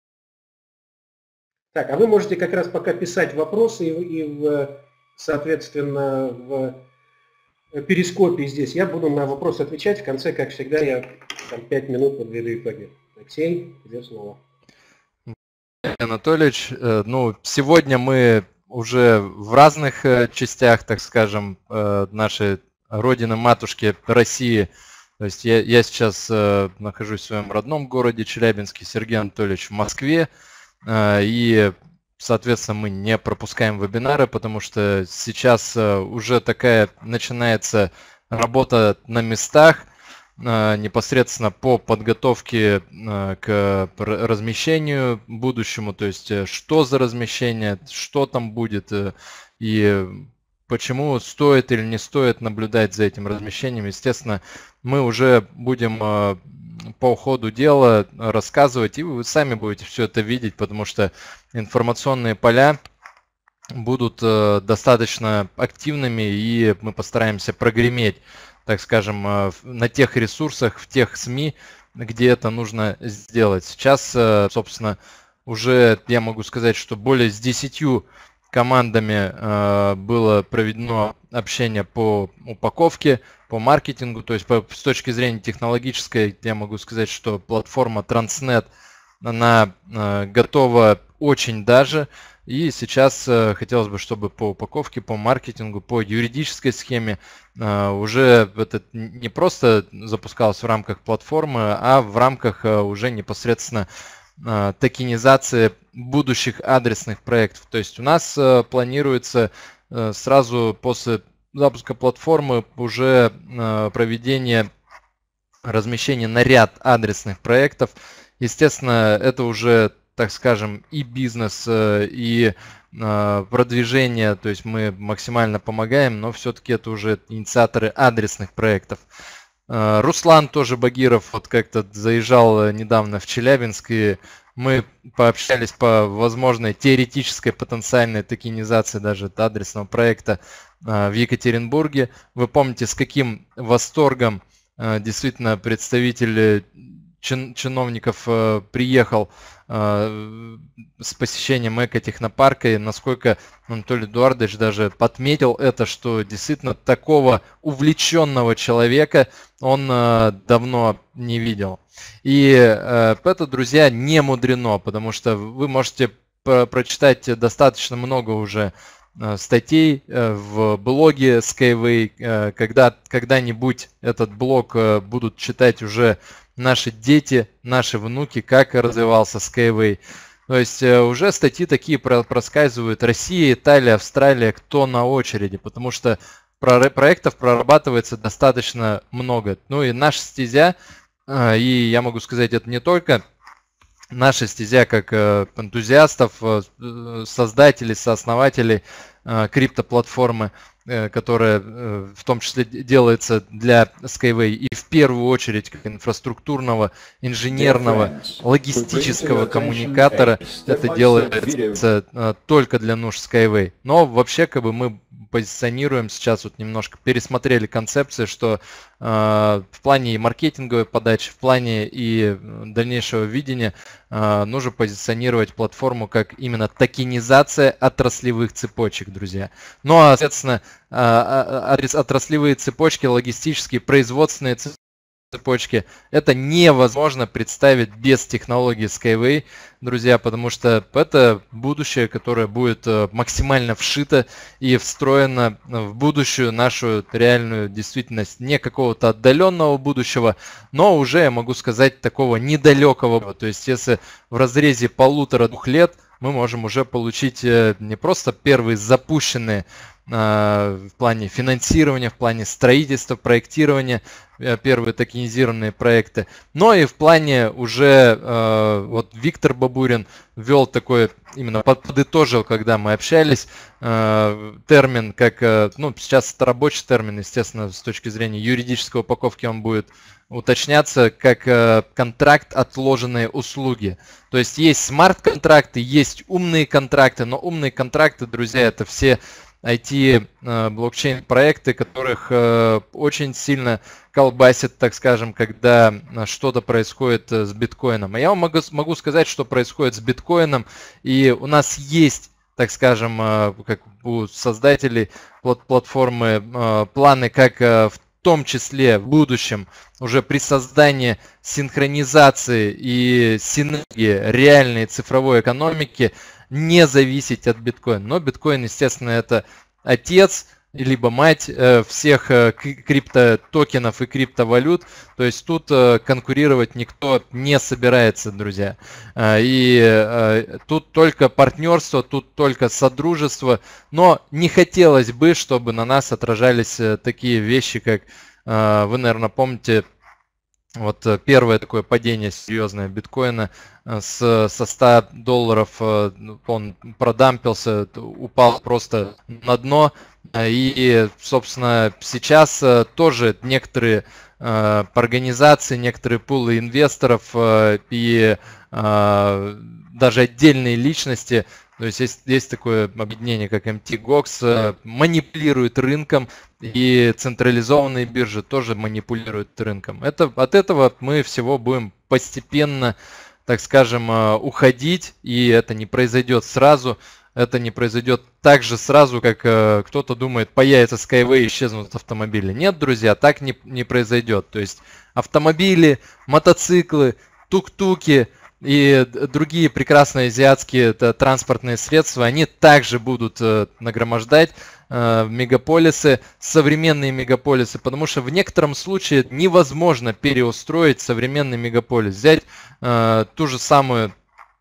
Так, а вы можете как раз пока писать вопросы и, и в, соответственно, в перископе здесь я буду на вопросы отвечать. В конце, как всегда, я там пять минут подведу итоги. Алексей, тебе слово. Анатольевич, ну, сегодня мы уже в разных частях, так скажем, нашей родины-матушки России. То есть я, я сейчас нахожусь в своем родном городе Челябинске, Сергей Анатольевич в Москве. И соответственно, мы не пропускаем вебинары, потому что сейчас уже такая начинается работа на местах, непосредственно по подготовке к размещению будущему, то есть что за размещение, что там будет и почему стоит или не стоит наблюдать за этим размещением. Естественно, мы уже будем по ходу дела рассказывать, и вы сами будете все это видеть, потому что информационные поля будут достаточно активными, и мы постараемся прогреметь, так скажем, на тех ресурсах, в тех СМИ, где это нужно сделать. Сейчас, собственно, уже я могу сказать, что более с десятью командами было проведено общение по упаковке, по маркетингу, то есть по, с точки зрения технологической, я могу сказать, что платформа Transnet, она готова очень даже. И сейчас э, хотелось бы, чтобы по упаковке, по маркетингу, по юридической схеме э, уже это не просто запускалось в рамках платформы, а в рамках э, уже непосредственно э, токенизации будущих адресных проектов. То есть у нас э, планируется э, сразу после запуска платформы уже э, проведение размещения на ряд адресных проектов. Естественно, это уже, так скажем, и бизнес, и продвижение, то есть мы максимально помогаем, но все-таки это уже инициаторы адресных проектов. Руслан тоже Багиров вот как-то заезжал недавно в Челябинск, и мы пообщались по возможной теоретической потенциальной токенизации даже адресного проекта в Екатеринбурге. Вы помните, с каким восторгом действительно представитель чин, чиновников приехал с посещением экотехнопарка, и насколько Анатолий Эдуардович даже подметил это, что действительно такого увлеченного человека он давно не видел. И это, друзья, не мудрено, потому что вы можете прочитать достаточно много уже статей в блоге Skyway, когда когда-нибудь этот блог будут читать уже наши дети, наши внуки, как развивался Skyway. То есть уже статьи такие проскальзывают. Россия, Италия, Австралия, кто на очереди, потому что проектов прорабатывается достаточно много. Ну и наша стезя, и я могу сказать, это не только наша стезя как энтузиастов, создателей, сооснователей криптоплатформы, которая в том числе делается для Skyway, и в первую очередь как инфраструктурного, инженерного, логистического коммуникатора, это делается только для нужд Skyway. Но вообще как бы мы позиционируем сейчас, вот немножко пересмотрели концепции, что э, в плане и маркетинговой подачи, в плане и дальнейшего видения э, нужно позиционировать платформу как именно токенизация отраслевых цепочек, друзья. Ну а, соответственно, э, отраслевые цепочки, логистические, производственные цепочки, это невозможно представить без технологии Skyway, друзья, потому что это будущее, которое будет максимально вшито и встроено в будущую нашу реальную действительность, не какого-то отдаленного будущего, но уже, я могу сказать, такого недалекого. То есть если в разрезе полутора-двух лет мы можем уже получить не просто первые запущенные в плане финансирования, в плане строительства, проектирования, первые токенизированные проекты, но и в плане уже, вот Виктор Бабурин ввел такой, именно подытожил, когда мы общались, термин, как, ну, сейчас это рабочий термин, естественно, с точки зрения юридической упаковки он будет уточняться, как контракт отложенные услуги. То есть есть смарт-контракты, есть умные контракты, но умные контракты, друзья, это все ай ти-блокчейн проекты, которых очень сильно колбасит, так скажем, когда что-то происходит с биткоином. А я вам могу, могу сказать, что происходит с биткоином, и у нас есть, так скажем, как у создателей платформы планы, как в том числе в будущем уже при создании синхронизации и синергии реальной цифровой экономики не зависеть от биткоина. Но биткоин, естественно, это отец либо мать всех криптотокенов и криптовалют. То есть тут конкурировать никто не собирается, друзья. И тут только партнерство, тут только содружество. Но не хотелось бы, чтобы на нас отражались такие вещи, как, вы, наверное, помните, вот первое такое падение серьезное биткоина с, со ста долларов, он продампился, упал просто на дно. И, собственно, сейчас тоже некоторые организации, некоторые пулы инвесторов и даже отдельные личности, то есть есть, есть такое объединение, как эм ти гокс, манипулирует рынком, и централизованные биржи тоже манипулируют рынком. Это, от этого мы всего будем постепенно, так скажем, уходить, и это не произойдет сразу. Это не произойдет так же сразу, как э, кто-то думает, появится Skyway и исчезнут автомобили. Нет, друзья, так не, не произойдет. То есть автомобили, мотоциклы, тук-туки и другие прекрасные азиатские это, транспортные средства, они также будут э, нагромождать э, мегаполисы, современные мегаполисы, потому что в некотором случае невозможно переустроить современный мегаполис. Взять э, ту же самую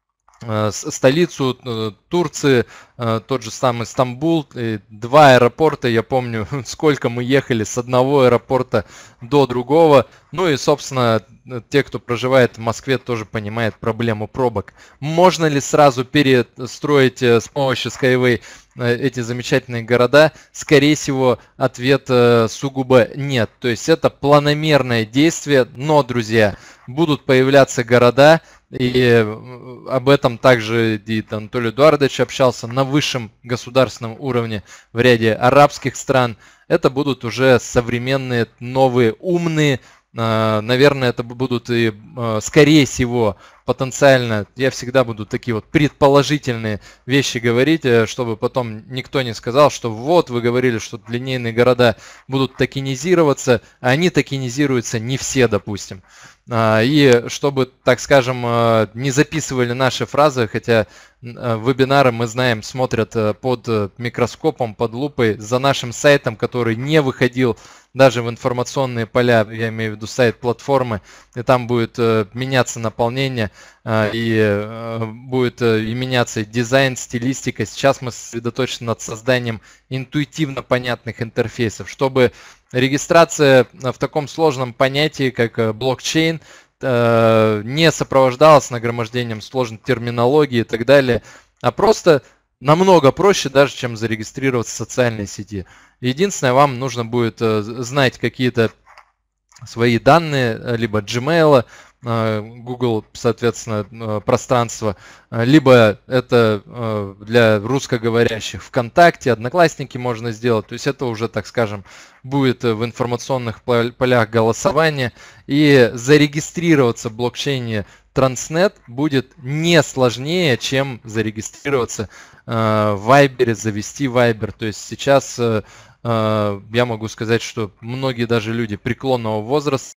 столицу Турции, тот же самый Стамбул, два аэропорта, я помню, сколько мы ехали с одного аэропорта до другого. Ну и, собственно, те, кто проживает в Москве, тоже понимают проблему пробок. Можно ли сразу перестроить с помощью Skyway эти замечательные города? Скорее всего, ответ сугубо нет. То есть это планомерное действие, но, друзья, будут появляться города, и об этом также и Анатолий Эдуардович общался на высшем государственном уровне в ряде арабских стран. Это будут уже современные, новые, умные, наверное, это будут и, скорее всего, потенциально, я всегда буду такие вот предположительные вещи говорить, чтобы потом никто не сказал, что вот вы говорили, что линейные города будут токенизироваться, а они токенизируются не все, допустим. И чтобы, так скажем, не записывали наши фразы, хотя вебинары, мы знаем, смотрят под микроскопом, под лупой, за нашим сайтом, который не выходил даже в информационные поля, я имею в виду сайт платформы, и там будет меняться наполнение, и будет и меняться дизайн, стилистика. Сейчас мы сосредоточены над созданием интуитивно понятных интерфейсов, чтобы регистрация в таком сложном понятии, как блокчейн, не сопровождалась нагромождением сложной терминологии и так далее, а просто намного проще даже, чем зарегистрироваться в социальной сети. Единственное, вам нужно будет знать какие-то свои данные, либо Gmail, Google, соответственно, пространство, либо это для русскоговорящих ВКонтакте, Одноклассники можно сделать. То есть это уже, так скажем, будет в информационных полях голосования. И зарегистрироваться в блокчейне Transnet будет не сложнее, чем зарегистрироваться в Viber, завести Viber. То есть сейчас я могу сказать, что многие даже люди преклонного возраста,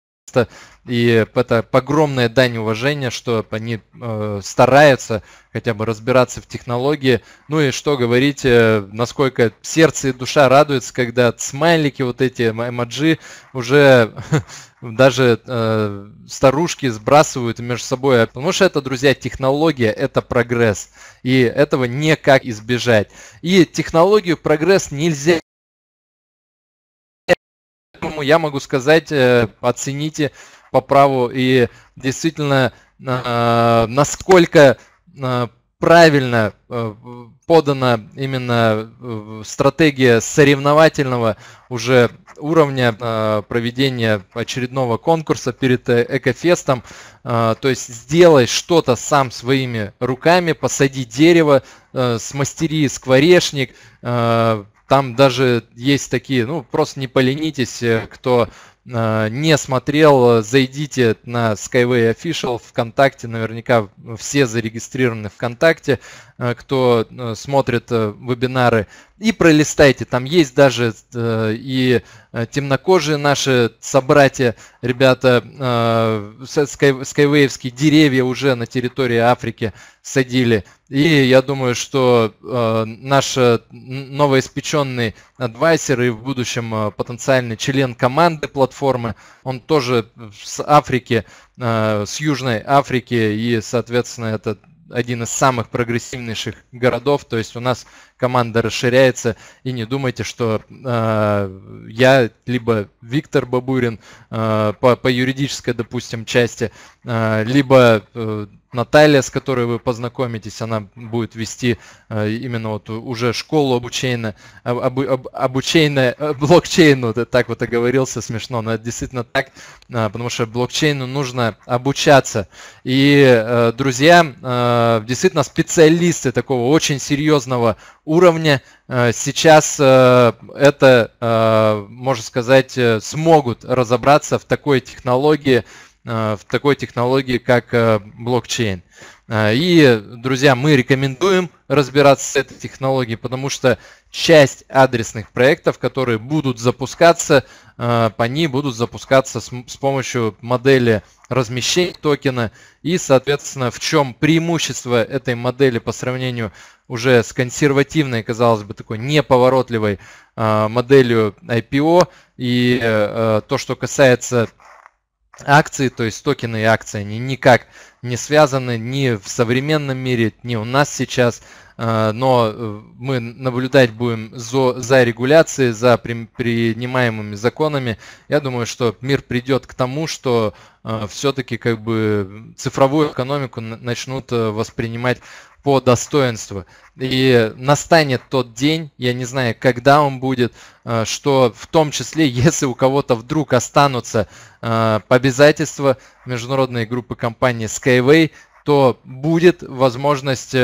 и это огромная дань уважения, что они э, стараются хотя бы разбираться в технологии. Ну и что говорить, э, насколько сердце и душа радуются, когда смайлики, вот эти эмоджи, уже даже э, старушки сбрасывают между собой. Потому что это, друзья, технология, это прогресс. И этого никак избежать. И технологию прогресс нельзя. Я могу сказать, оцените по праву и действительно, насколько правильно подана именно стратегия соревновательного уже уровня проведения очередного конкурса перед Экофестом. То есть сделай что-то сам своими руками, посади дерево, смастери скворечник. Там даже есть такие, ну просто не поленитесь, кто э, не смотрел, зайдите на Skyway Official ВКонтакте, наверняка все зарегистрированы ВКонтакте. кто смотрит вебинары, и пролистайте. Там есть даже и темнокожие наши собратья, ребята, скайвейвские деревья уже на территории Африки садили. И я думаю, что наш новоиспеченный адвайзер и в будущем потенциальный член команды платформы, он тоже с Африки, с Южной Африки, и, соответственно, это один из самых прогрессивнейших городов, то есть у нас команда расширяется, и не думайте, что э, я, либо Виктор Бабурин э, по, по юридической, допустим, части, э, либо э, Наталья, с которой вы познакомитесь, она будет вести э, именно вот уже школу обучения, об, об, обучения блокчейну, так вот оговорился, смешно, но это действительно так, э, потому что блокчейну нужно обучаться. И, э, друзья, э, действительно специалисты такого очень серьезного уровня э, сейчас э, это, э, можно сказать, э, смогут разобраться в такой технологии, в такой технологии, как блокчейн. И, друзья, мы рекомендуем разбираться с этой технологией, потому что часть адресных проектов, которые будут запускаться, по ней будут запускаться с, с помощью модели размещения токена. И, соответственно, в чем преимущество этой модели по сравнению уже с консервативной, казалось бы, такой неповоротливой моделью ай пи о. И то, что касается акции, то есть токены и акции, они никак не связаны ни в современном мире, ни у нас сейчас, но мы наблюдать будем за, за регуляцией, за при, принимаемыми законами. Я думаю, что мир придет к тому, что все-таки как бы цифровую экономику начнут воспринимать по достоинству. И настанет тот день, я не знаю, когда он будет, что в том числе, если у кого-то вдруг останутся обязательства международной группы компаний Skyway, то будет возможность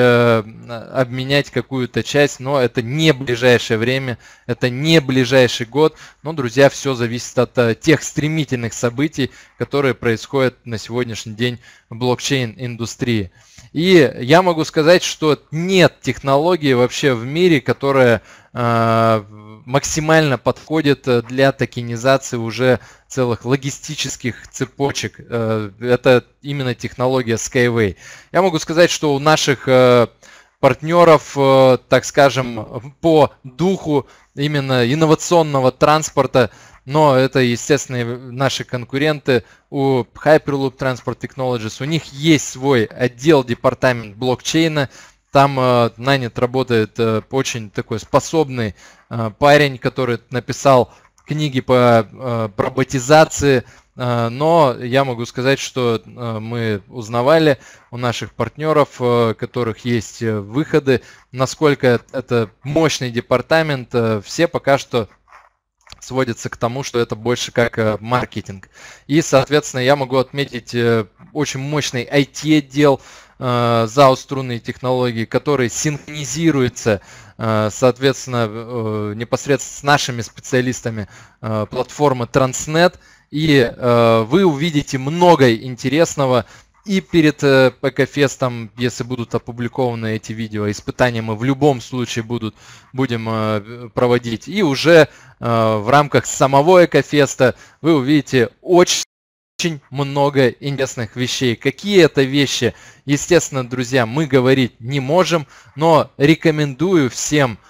обменять какую-то часть, но это не ближайшее время, это не ближайший год. Но, друзья, все зависит от тех стремительных событий, которые происходят на сегодняшний день в блокчейн-индустрии. И я могу сказать, что нет технологии вообще в мире, которая э, максимально подходит для токенизации уже целых логистических цепочек. Э, это именно технология Skyway. Я могу сказать, что у наших э, партнеров, э, так скажем, по духу именно инновационного транспорта, но это, естественно, наши конкуренты у Hyperloop Transport Technologies. У них есть свой отдел, департамент блокчейна. Там э, нанят работает э, очень такой способный э, парень, который написал книги по э, роботизации. Э, но я могу сказать, что э, мы узнавали у наших партнеров, э, у которых есть выходы, насколько это мощный департамент. Э, все пока что сводится к тому, что это больше как маркетинг. И, соответственно, я могу отметить очень мощный ай ти-отдел зао струнные технологии, который синхронизируется, соответственно, непосредственно с нашими специалистами платформы Transnet. И вы увидите много интересного. И перед ПК-фестом, если будут опубликованы эти видео, испытания мы в любом случае будут, будем проводить. И уже в рамках самого ЭКО-феста вы увидите очень, очень много интересных вещей. Какие это вещи, естественно, друзья, мы говорить не можем, но рекомендую всем,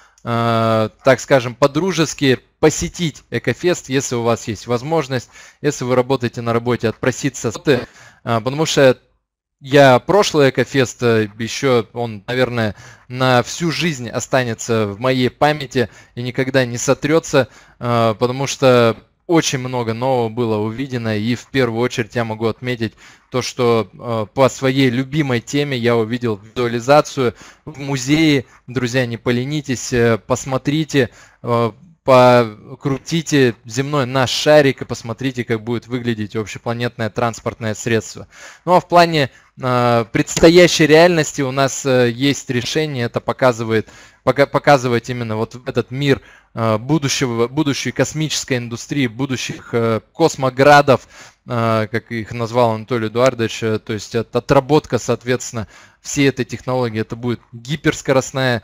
так скажем, по-дружески посетить ЭКО-фест, если у вас есть возможность, если вы работаете на работе, отпроситься, потому что я прошлый ЭКО-фест, еще он, наверное, на всю жизнь останется в моей памяти и никогда не сотрется, потому что очень много нового было увидено. И в первую очередь я могу отметить то, что по своей любимой теме я увидел визуализацию в музее. Друзья, не поленитесь, посмотрите, покрутите земной наш шарик и посмотрите, как будет выглядеть общепланетное транспортное средство. Ну а в плане э, предстоящей реальности у нас э, есть решение, это показывает пока, показывать именно вот этот мир будущего, будущей космической индустрии, будущих космоградов, как их назвал Анатолий Эдуардович, то есть отработка, соответственно, всей этой технологии. Это будет гиперскоростная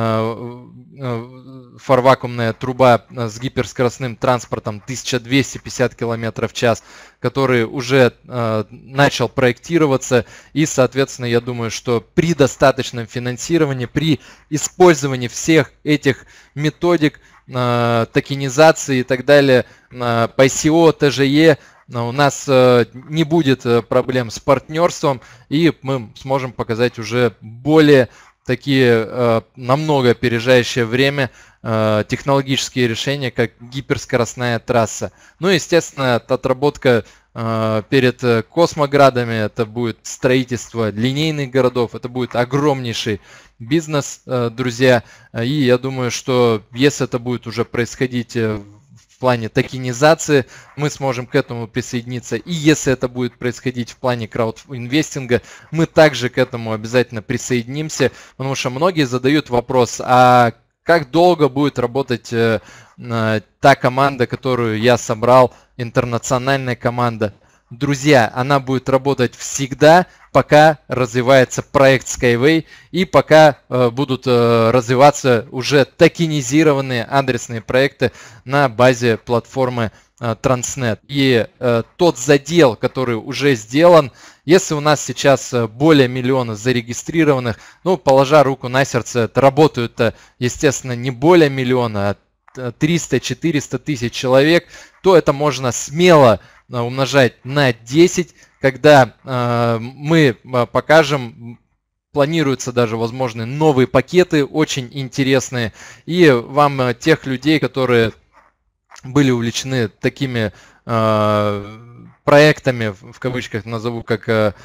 фарвакуумная труба с гиперскоростным транспортом тысяча двести пятьдесят километров в час, который уже начал проектироваться. И, соответственно, я думаю, что при достаточном финансировании, при использовании всех этих методик, токенизации и так далее, по ай си о, тэ жэ е, у нас не будет проблем с партнерством, и мы сможем показать уже более такие намного опережающее время технологические решения, как гиперскоростная трасса. Ну и, естественно, отработка перед космоградами, это будет строительство линейных городов, это будет огромнейший бизнес, друзья. И я думаю, что если это будет уже происходить в плане токенизации, мы сможем к этому присоединиться. И если это будет происходить в плане краудинвестинга, мы также к этому обязательно присоединимся, потому что многие задают вопрос, а как долго будет работать э, э, та команда, которую я собрал, интернациональная команда? Друзья, она будет работать всегда, пока развивается проект Skyway и пока э, будут э, развиваться уже токенизированные адресные проекты на базе платформы э, Transnet. И э, тот задел, который уже сделан, если у нас сейчас более миллиона зарегистрированных, ну, положа руку на сердце, работают-то, естественно, не более миллиона, а триста-четыреста тысяч человек, то это можно смело умножать на десять, когда э, мы покажем, планируются даже возможные новые пакеты, очень интересные, и вам э, тех людей, которые были увлечены такими э, проектами, в кавычках назову, как э,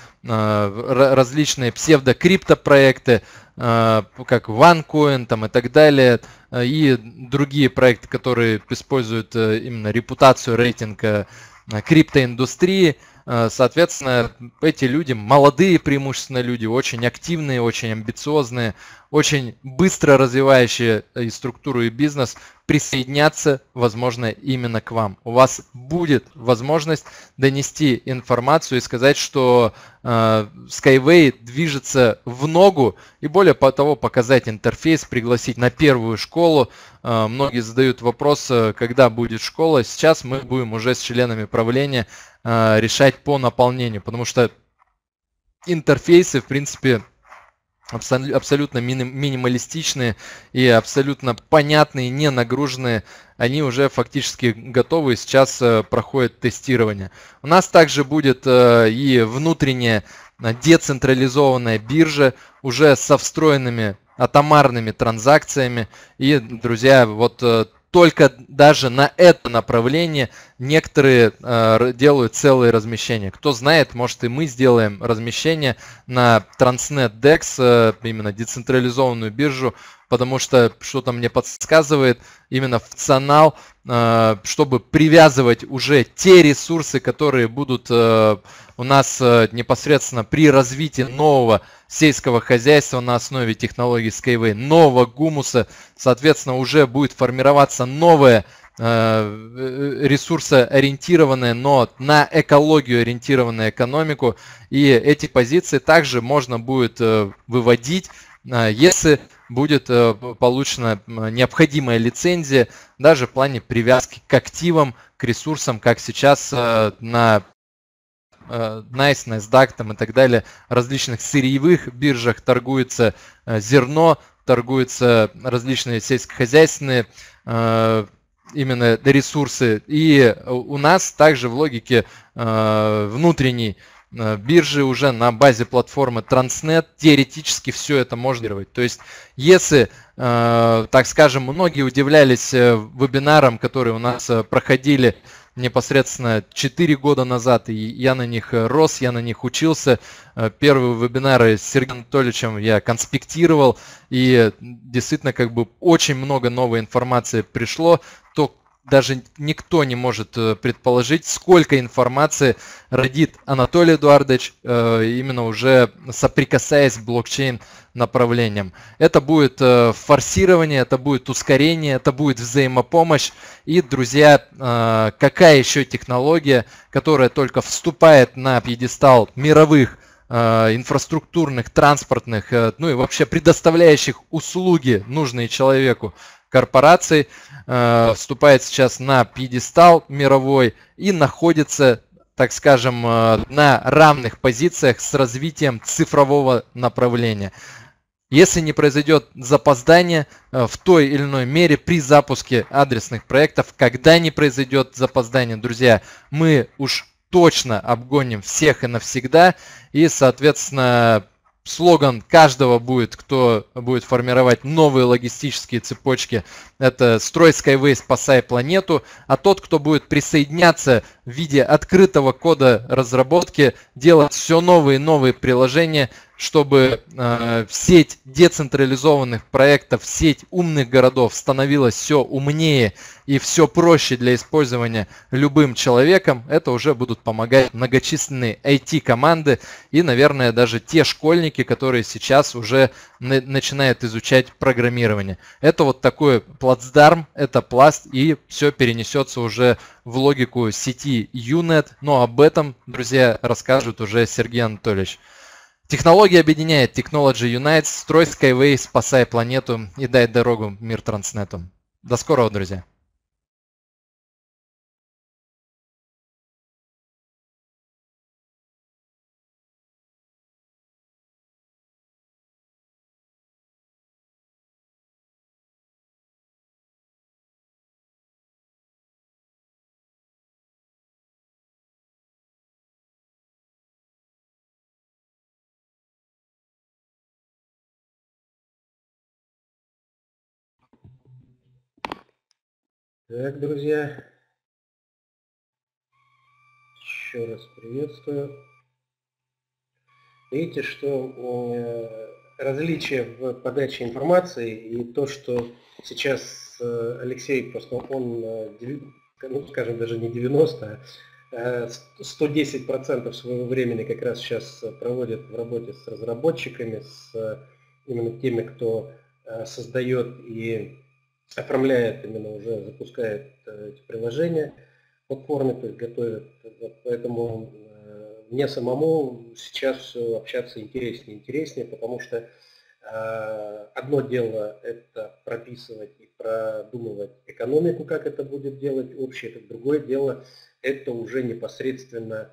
э, различные псевдокриптопроекты, э, как OneCoin там, и так далее, э, и другие проекты, которые используют э, именно репутацию, рейтинг э, криптоиндустрии. Соответственно, эти люди, молодые преимущественно люди, очень активные, очень амбициозные, очень быстро развивающие и структуру, и бизнес, присоединятся, возможно, именно к вам. У вас будет возможность донести информацию и сказать, что э, Skyway движется в ногу, и более того, показать интерфейс, пригласить на первую школу. Э, многие задают вопрос, когда будет школа. Сейчас мы будем уже с членами правления э, решать по наполнению, потому что интерфейсы, в принципе, абсолютно минималистичные и абсолютно понятные, не нагруженные, они уже фактически готовы, сейчас проходит тестирование. У нас также будет и внутренняя децентрализованная биржа уже со встроенными атомарными транзакциями. И, друзья, вот только даже на это направление некоторые э, делают целые размещения. Кто знает, может, и мы сделаем размещение на Transnet декс, э, именно децентрализованную биржу, потому что что-то мне подсказывает, именно функционал, э, чтобы привязывать уже те ресурсы, которые будут э, у нас э, непосредственно при развитии нового сельского хозяйства на основе технологий Skyway, нового гумуса, соответственно, уже будет формироваться новая э, ресурсоориентированная, но на экологию ориентированная экономику. И эти позиции также можно будет э, выводить, э, если будет э, получена необходимая лицензия, даже в плане привязки к активам, к ресурсам, как сейчас э, на Nice, NASDAQ там и так далее, различных сырьевых биржах торгуется э, зерно, торгуются различные сельскохозяйственные э, именно ресурсы. И у нас также в логике э, внутренней э, биржи уже на базе платформы Transnet теоретически все это можно делать. То есть, если, э, так скажем, многие удивлялись э, вебинарам, которые у нас э, проходили непосредственно четыре года назад, и я на них рос, я на них учился. Первые вебинары с Сергеем Анатольевичем я конспектировал, и действительно как бы очень много новой информации пришло. То даже никто не может предположить, сколько информации родит Анатолий Эдуардович, именно уже соприкасаясь с блокчейн направлением. Это будет форсирование, это будет ускорение, это будет взаимопомощь. И, друзья, какая еще технология, которая только вступает на пьедестал мировых инфраструктурных, транспортных, ну и вообще предоставляющих услуги, нужные человеку, корпораций, э, вступает сейчас на пьедестал мировой и находится, так скажем, э, на равных позициях с развитием цифрового направления. Если не произойдет запоздание э, в той или иной мере при запуске адресных проектов, когда не произойдет запоздание, друзья, мы уж точно обгоним всех и навсегда, и, соответственно, слоган каждого будет, кто будет формировать новые логистические цепочки, это «Строй Skyway, спасай планету», а тот, кто будет присоединяться в виде открытого кода разработки, делать все новые и новые приложения, чтобы э, сеть децентрализованных проектов, сеть умных городов становилась все умнее и все проще для использования любым человеком. Это уже будут помогать многочисленные ай ти-команды и, наверное, даже те школьники, которые сейчас уже на- начинают изучать программирование. Это вот такой плацдарм, это пласт, и все перенесется уже в логику сети Юнет. Но об этом, друзья, расскажет уже Сергей Анатольевич. Технология объединяет, Technology Unites, строй Skyway, спасай планету и дай дорогу мир Транснету. До скорого, друзья! Так, друзья, еще раз приветствую. Видите, что различие в подаче информации и то, что сейчас Алексей, просто он, ну, скажем, даже не девяносто, а сто десять процентов своего времени как раз сейчас проводит в работе с разработчиками, с именно теми, кто создает и оформляет, именно уже запускает эти приложения в платформе, то есть готовит. Поэтому мне самому сейчас общаться интереснее и интереснее, потому что э, одно дело это прописывать и продумывать экономику, как это будет делать общее, это другое дело это уже непосредственно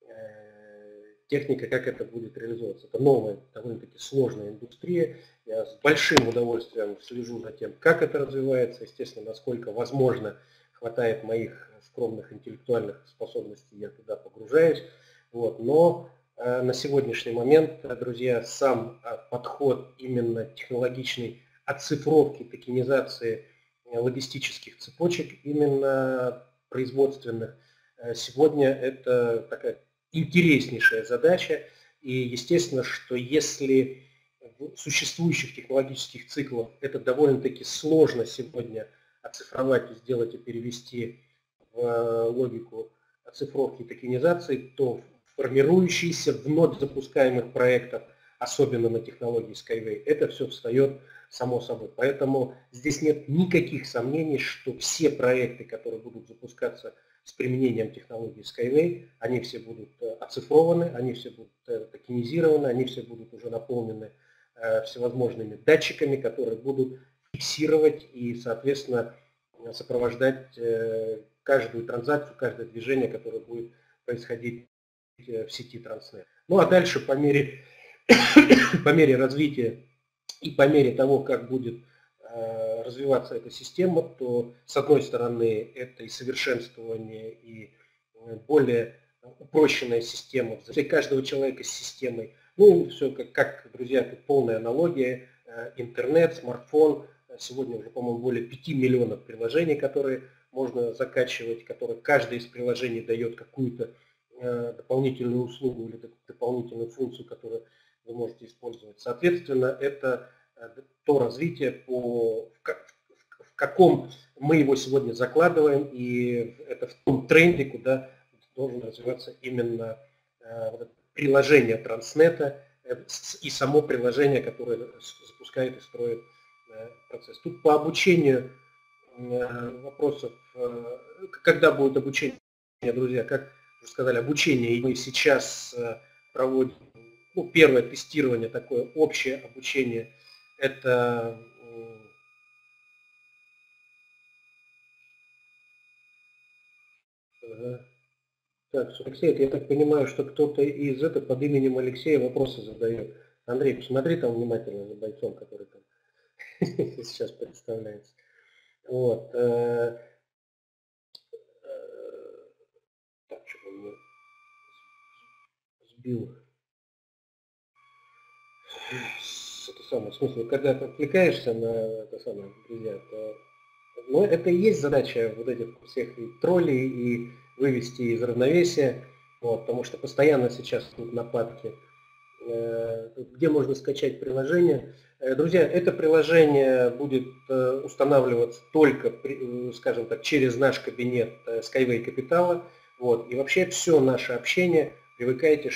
э, техника, как это будет реализовываться. Это новая, довольно-таки сложная индустрия. Я с большим удовольствием слежу за тем, как это развивается, естественно, насколько возможно хватает моих скромных интеллектуальных способностей, я туда погружаюсь. Вот. Но э, на сегодняшний момент, друзья, сам э, подход именно технологичной оцифровки, токенизации э, логистических цепочек, именно производственных, э, сегодня это такая интереснейшая задача. И естественно, что если в существующих технологических циклах это довольно-таки сложно сегодня оцифровать и сделать и перевести в э, логику оцифровки и токенизации, то формирующиеся вновь запускаемых проектов, особенно на технологии Skyway, это все встает само собой. Поэтому здесь нет никаких сомнений, что все проекты, которые будут запускаться с применением технологии Skyway, они все будут оцифрованы, они все будут токенизированы, они все будут уже наполнены всевозможными датчиками, которые будут фиксировать и, соответственно, сопровождать каждую транзакцию, каждое движение, которое будет происходить в сети Транснет. Ну а дальше по мере, по мере развития и по мере того, как будет э, развиваться эта система, то с одной стороны это и совершенствование, и более упрощенная система, взаимодействие каждого человека с системой. Ну все, как, как друзья, тут полная аналогия, э, интернет, смартфон, сегодня уже, по-моему, более пяти миллионов приложений, которые можно закачивать, которые каждое из приложений дает какую-то дополнительную услугу или дополнительную функцию, которую вы можете использовать. Соответственно, это то развитие, по, в каком мы его сегодня закладываем, и это в том тренде, куда должен развиваться именно вот это приложение Транснета и само приложение, которое запускает и строит процесс. Тут по обучению вопросов, когда будет обучение, друзья, как уже сказали, обучение, и мы сейчас проводим, ну, первое тестирование, такое общее обучение, это так, Алексей, я так понимаю, что кто-то из этого под именем Алексея вопросы задает. Андрей, посмотри там внимательно за бойцом, который там сейчас представляется. Вот. Так, что он меня сбил. Это самое, в смысле, когда ты отвлекаешься на это самое, друзья, то ну, это и есть задача вот этих всех и троллей, и вывести из равновесия, вот, потому что постоянно сейчас тут нападки. Где можно скачать приложение? Друзья, это приложение будет устанавливаться только, скажем так, через наш кабинет Skyway Capital. Вот, и вообще все наше общение, привыкайте,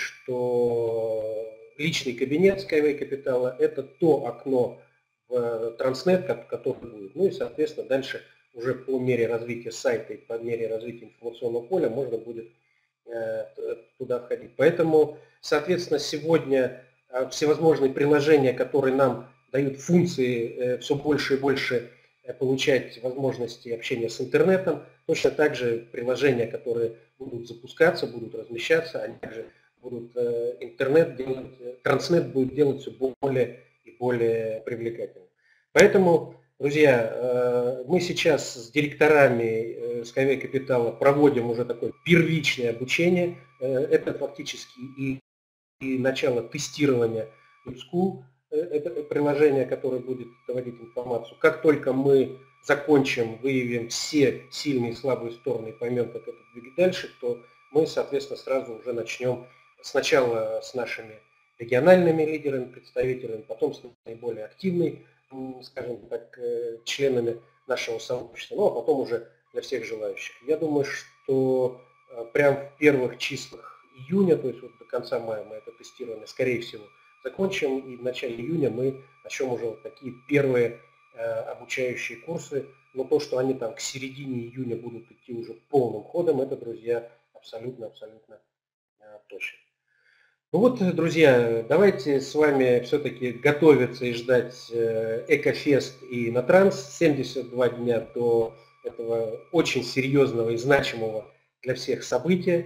что личный кабинет Skyway Capital – это то окно в Транснет, который будет. Ну и, соответственно, дальше уже по мере развития сайта и по мере развития информационного поля можно будет э, туда входить. Поэтому, соответственно, сегодня э, всевозможные приложения, которые нам дают функции э, все больше и больше э, получать возможности общения с интернетом, точно так же приложения, которые будут запускаться, будут размещаться, они также будут э, интернет делать, э, Транснет будет делать все более и более привлекательным. Поэтому, друзья, мы сейчас с директорами Skyway Capital проводим уже такое первичное обучение. Это фактически и, и начало тестирования School, это приложение, которое будет доводить информацию. Как только мы закончим, выявим все сильные и слабые стороны и поймем, как это двигать дальше, то мы, соответственно, сразу уже начнем сначала с нашими региональными лидерами, представителями, потом с наиболее активной, скажем так, членами нашего сообщества, ну а потом уже для всех желающих. Я думаю, что прямо в первых числах июня, то есть вот до конца мая мы это тестирование, скорее всего, закончим, и в начале июня мы начнем уже вот такие первые обучающие курсы, но то, что они там к середине июня будут идти уже полным ходом, это, друзья, абсолютно-абсолютно точно. Ну вот, друзья, давайте с вами все-таки готовиться и ждать Экофест и Натранс. семьдесят два дня до этого очень серьезного и значимого для всех события.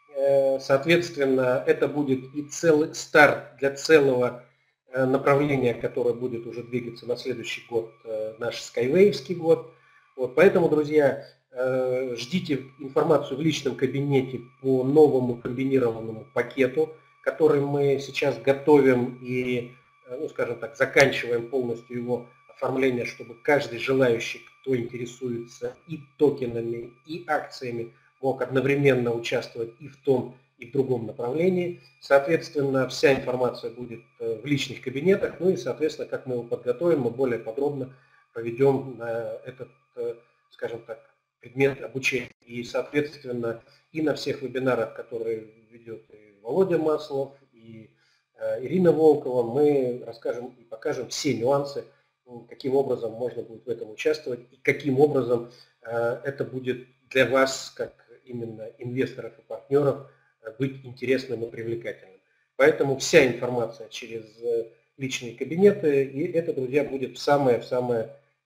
Соответственно, это будет и целый старт для целого направления, которое будет уже двигаться на следующий год, наш Skyway'евский год. Вот, поэтому, друзья, ждите информацию в личном кабинете по новому комбинированному пакету, который мы сейчас готовим и, ну, скажем так, заканчиваем полностью его оформление, чтобы каждый желающий, кто интересуется и токенами, и акциями, мог одновременно участвовать и в том, и в другом направлении. Соответственно, вся информация будет в личных кабинетах, ну и, соответственно, как мы его подготовим, мы более подробно проведем на этот, скажем так, предмет обучения. И, соответственно, и на всех вебинарах, которые ведет и Володя Маслов, и Ирина Волкова, мы расскажем и покажем все нюансы, каким образом можно будет в этом участвовать и каким образом это будет для вас, как именно инвесторов и партнеров, быть интересным и привлекательным. Поэтому вся информация через личные кабинеты, и это, друзья, будет в самое, в самое,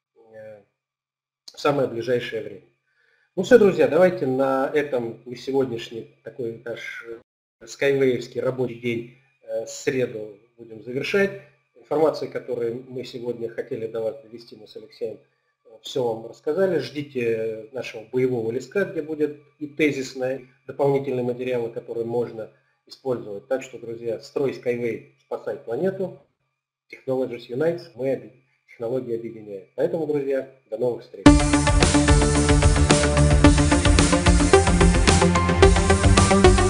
в самое ближайшее время. Ну все, друзья, давайте на этом мы сегодняшний такой наш Skyway'евский рабочий день в среду будем завершать. Информация, которую мы сегодня хотели до вас довести, мы с Алексеем все вам рассказали. Ждите нашего боевого листка, где будет и тезисные дополнительные материалы, которые можно использовать. Так что, друзья, строй Skyway, спасай планету. Technologies Unites, мы технологии объединяем. Поэтому, друзья, до новых встреч. We'll be right back.